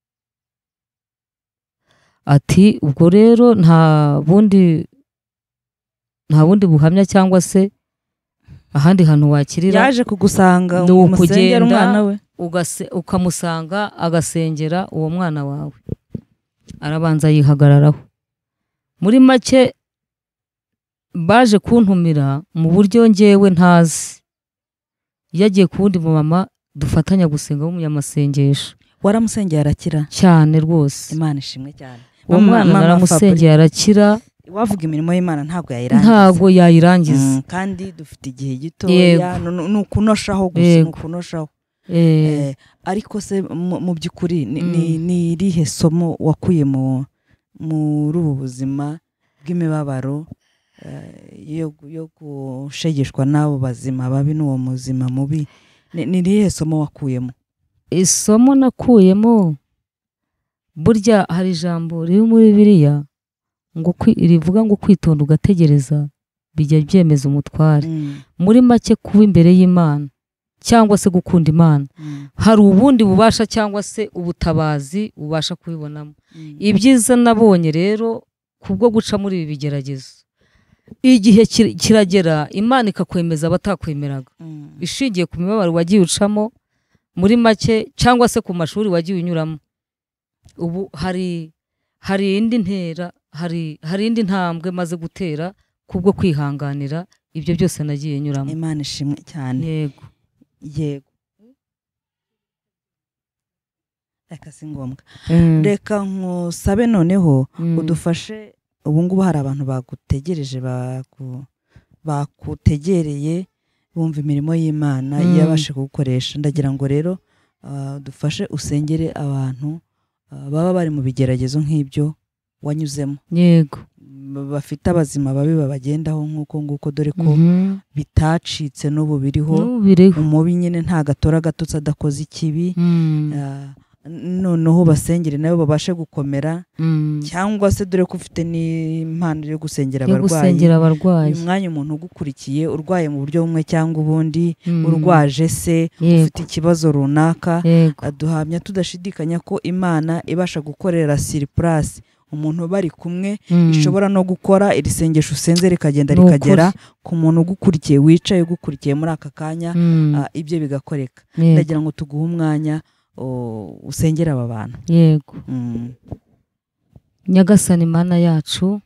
Ati ubwo rero nta bundi nta bundi buhamya cyangwa se ahandi hantu wakirira. Yaje kugusanga umusengera umwana we, ukamusanga agasengera uwo mwana wawe. Arabanza yihagararaho. Muri make baje kuntumira mu buryo ngewe ntazi. Yagiye kundi mu mama dufatanya gusenga w'umunyamasengesho. Waramusengera arakira cyane rwose. Imana ishimwe cyane. uwo mwana naramusengeye arakira. Wavuga imirimo y'Imana ntabwo yayirangiza, ntabwo yayirangiza. Mm, kandi dufite igihe gitoya, nukunoshaho gusa, nukunoshaho. Eh, ariko se mu by'ukuri ni irihe somo wakuye mu muri ubu buzima bw'imibabaro yo yo gushegeshwa n'abo bazima babi n'uwo muzima mubi? Ni irihe somo wakuyemo? Isomo nakuyemo, burya hari ijambo riri muri Bibiliya ngo rivuga ngo kwitonda ugategereza bijya byemeza umutware. Muri make kuba imbere y'Imana cyangwa se gukunda Imana hari ubundi bubasha cyangwa se ubutabazi ubasha kubibonamo. Ibyiza nabonye rero kubwo guca muri ibi bigeragezo, igihe kiragera Imana ikakwemeza abatakwemeraga, ishingiye ku mibabaro wagiye ucamo muri make cyangwa se ku mashuri wagiye unyuramo. Ubu hari hari indi ntera, hari hari indi ntambwe maze gutera kubwo kwihanganira ibyo byose nagiye nyuramo. Imana ishimwe cyane. Yego yego. Reka si ngombwa. Reka nkusabe noneho udufashe. Ubu ngubu hari abantu bagutegereje, bakutegereye bumva imirimo y'Imana yabashe kugukoresha. Ndagira ngo rero dufashe usengere abantu baba bari mu bigeragezo nk'ibyo wanyuzemo. Yego. Bafite abazima babi babagendaho nk'uko nguko, dore ko bitacitse n'ubu biriho. Umubi nyine nta gatora gatutse adakoze ikibi. Noneho basengere nabo babashe gukomera, cyangwa se dore ko ufite n'impano yo gusengera abarwayi. Uyu mwanya umuntu ugukurikiye urwaye mu buryo bumwe cyangwa ubundi, urwaje se, ufite ikibazo runaka, aduhamya tudashidikanya ko Imana ibasha gukorera surprise umuntu bari kumwe, ishobora no gukora iri sengesho usenze rikagenda rikagera ku muntu ugukurikiye, wicaye ugukurikiye muri aka kanya, ibyo bigakoreka. Ndagira ngo tuguhe umwanya usengera aba bantu. Yego. Nyagasani Imana yacu,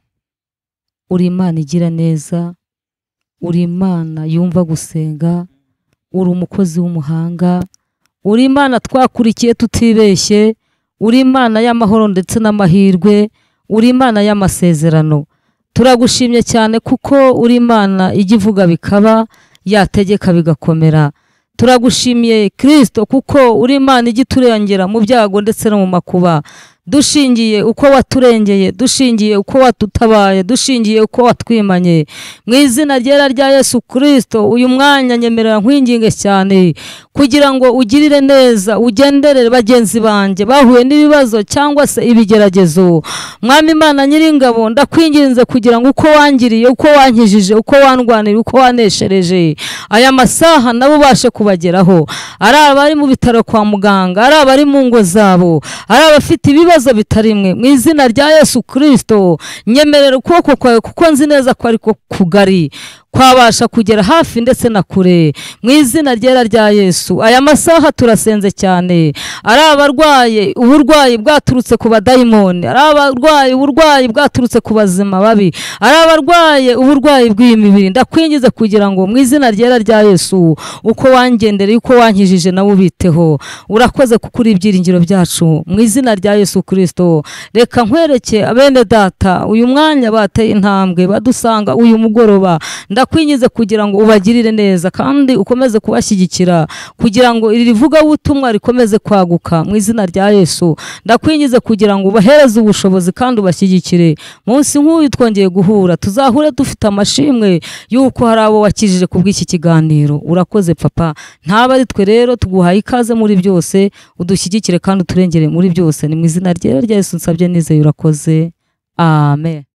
uri Imana igira neza, uri Imana yumva gusenga, uri umukozi w'umuhanga, uri Imana twakurikiye tutibeshye, uri Imana y'amahoro ndetse n'amahirwe, uri Imana y'amasezerano. Turagushimye cyane kuko uri Imana ijya ivuga bikaba, yategeka bigakomera. Turagushimiye Kristo kuko uri Imana ijya iturengera mu byago ndetse no mu makuba. Dushingiye uko waturengeye, dushingiye uko watutabaye, dushingiye uko watwimanye. Mu izina ryera rya Yesu Kristo, uyu mwanya nyemerera nkwinginge cyane kugira ngo ugirire neza, ugenderere bagenzi banje bahuye n'ibibazo cyangwa se ibigeragezo. Mwami Imana Nyiringabo, ndakwinginze kugira ngo uko wangiriye, uko wankijije, uko wandwanira, uko waneshereje, aya masaha nabo bashe kubageraho. Ari abari mu bitaro kwa muganga, ari abari mu ngo zabo, ari abafite ibibazo bitarimwe. Mu izina rya Yesu Kristo, nyemerera ukuboko kwawe kuko nzi neza ko ariko kugari kwabasha kugera hafi ndetse na kure. Mu izina ryera rya Yesu, aya masaha turasenze cyane. Ari abarwaye uburwayi bwaturutse ku badayimoni, ari abarwaye uburwayi bwaturutse ku bazima babi, ari abarwaye uburwayi bw'imibiri, ndakwingize kugira ngo mu izina ryera rya Yesu uko wangendereye, uko wankijije nawe ubiteho. Urakoze kuko uri ibyiringiro byacu. Mu izina rya Yesu Kristo, reka nkwereke abene data uyu mwanya bateye intambwe badusanga uyu mugoroba. Ndakwingize kugira ngo ubagirire neza kandi ukomeze kubashyigikira kugira ngo iri rivuga ubutumwa rikomeze kwaguka. Mu izina rya Yesu ndakwingize kugira ngo ubahereze ubushobozi kandi ubashyigikire. Munsi nk'uyu twongeye guhura, tuzahure dufite amashimwe yuko hari abo wakijije kubw'iki kiganiro. Urakoze papa, ntaba ari twe rero tuguhaye ikaze muri byose, udushyigikire kandi uturengere muri byose. Ni mu izina rya Yesu nsabye nizeye, urakoze. Amen.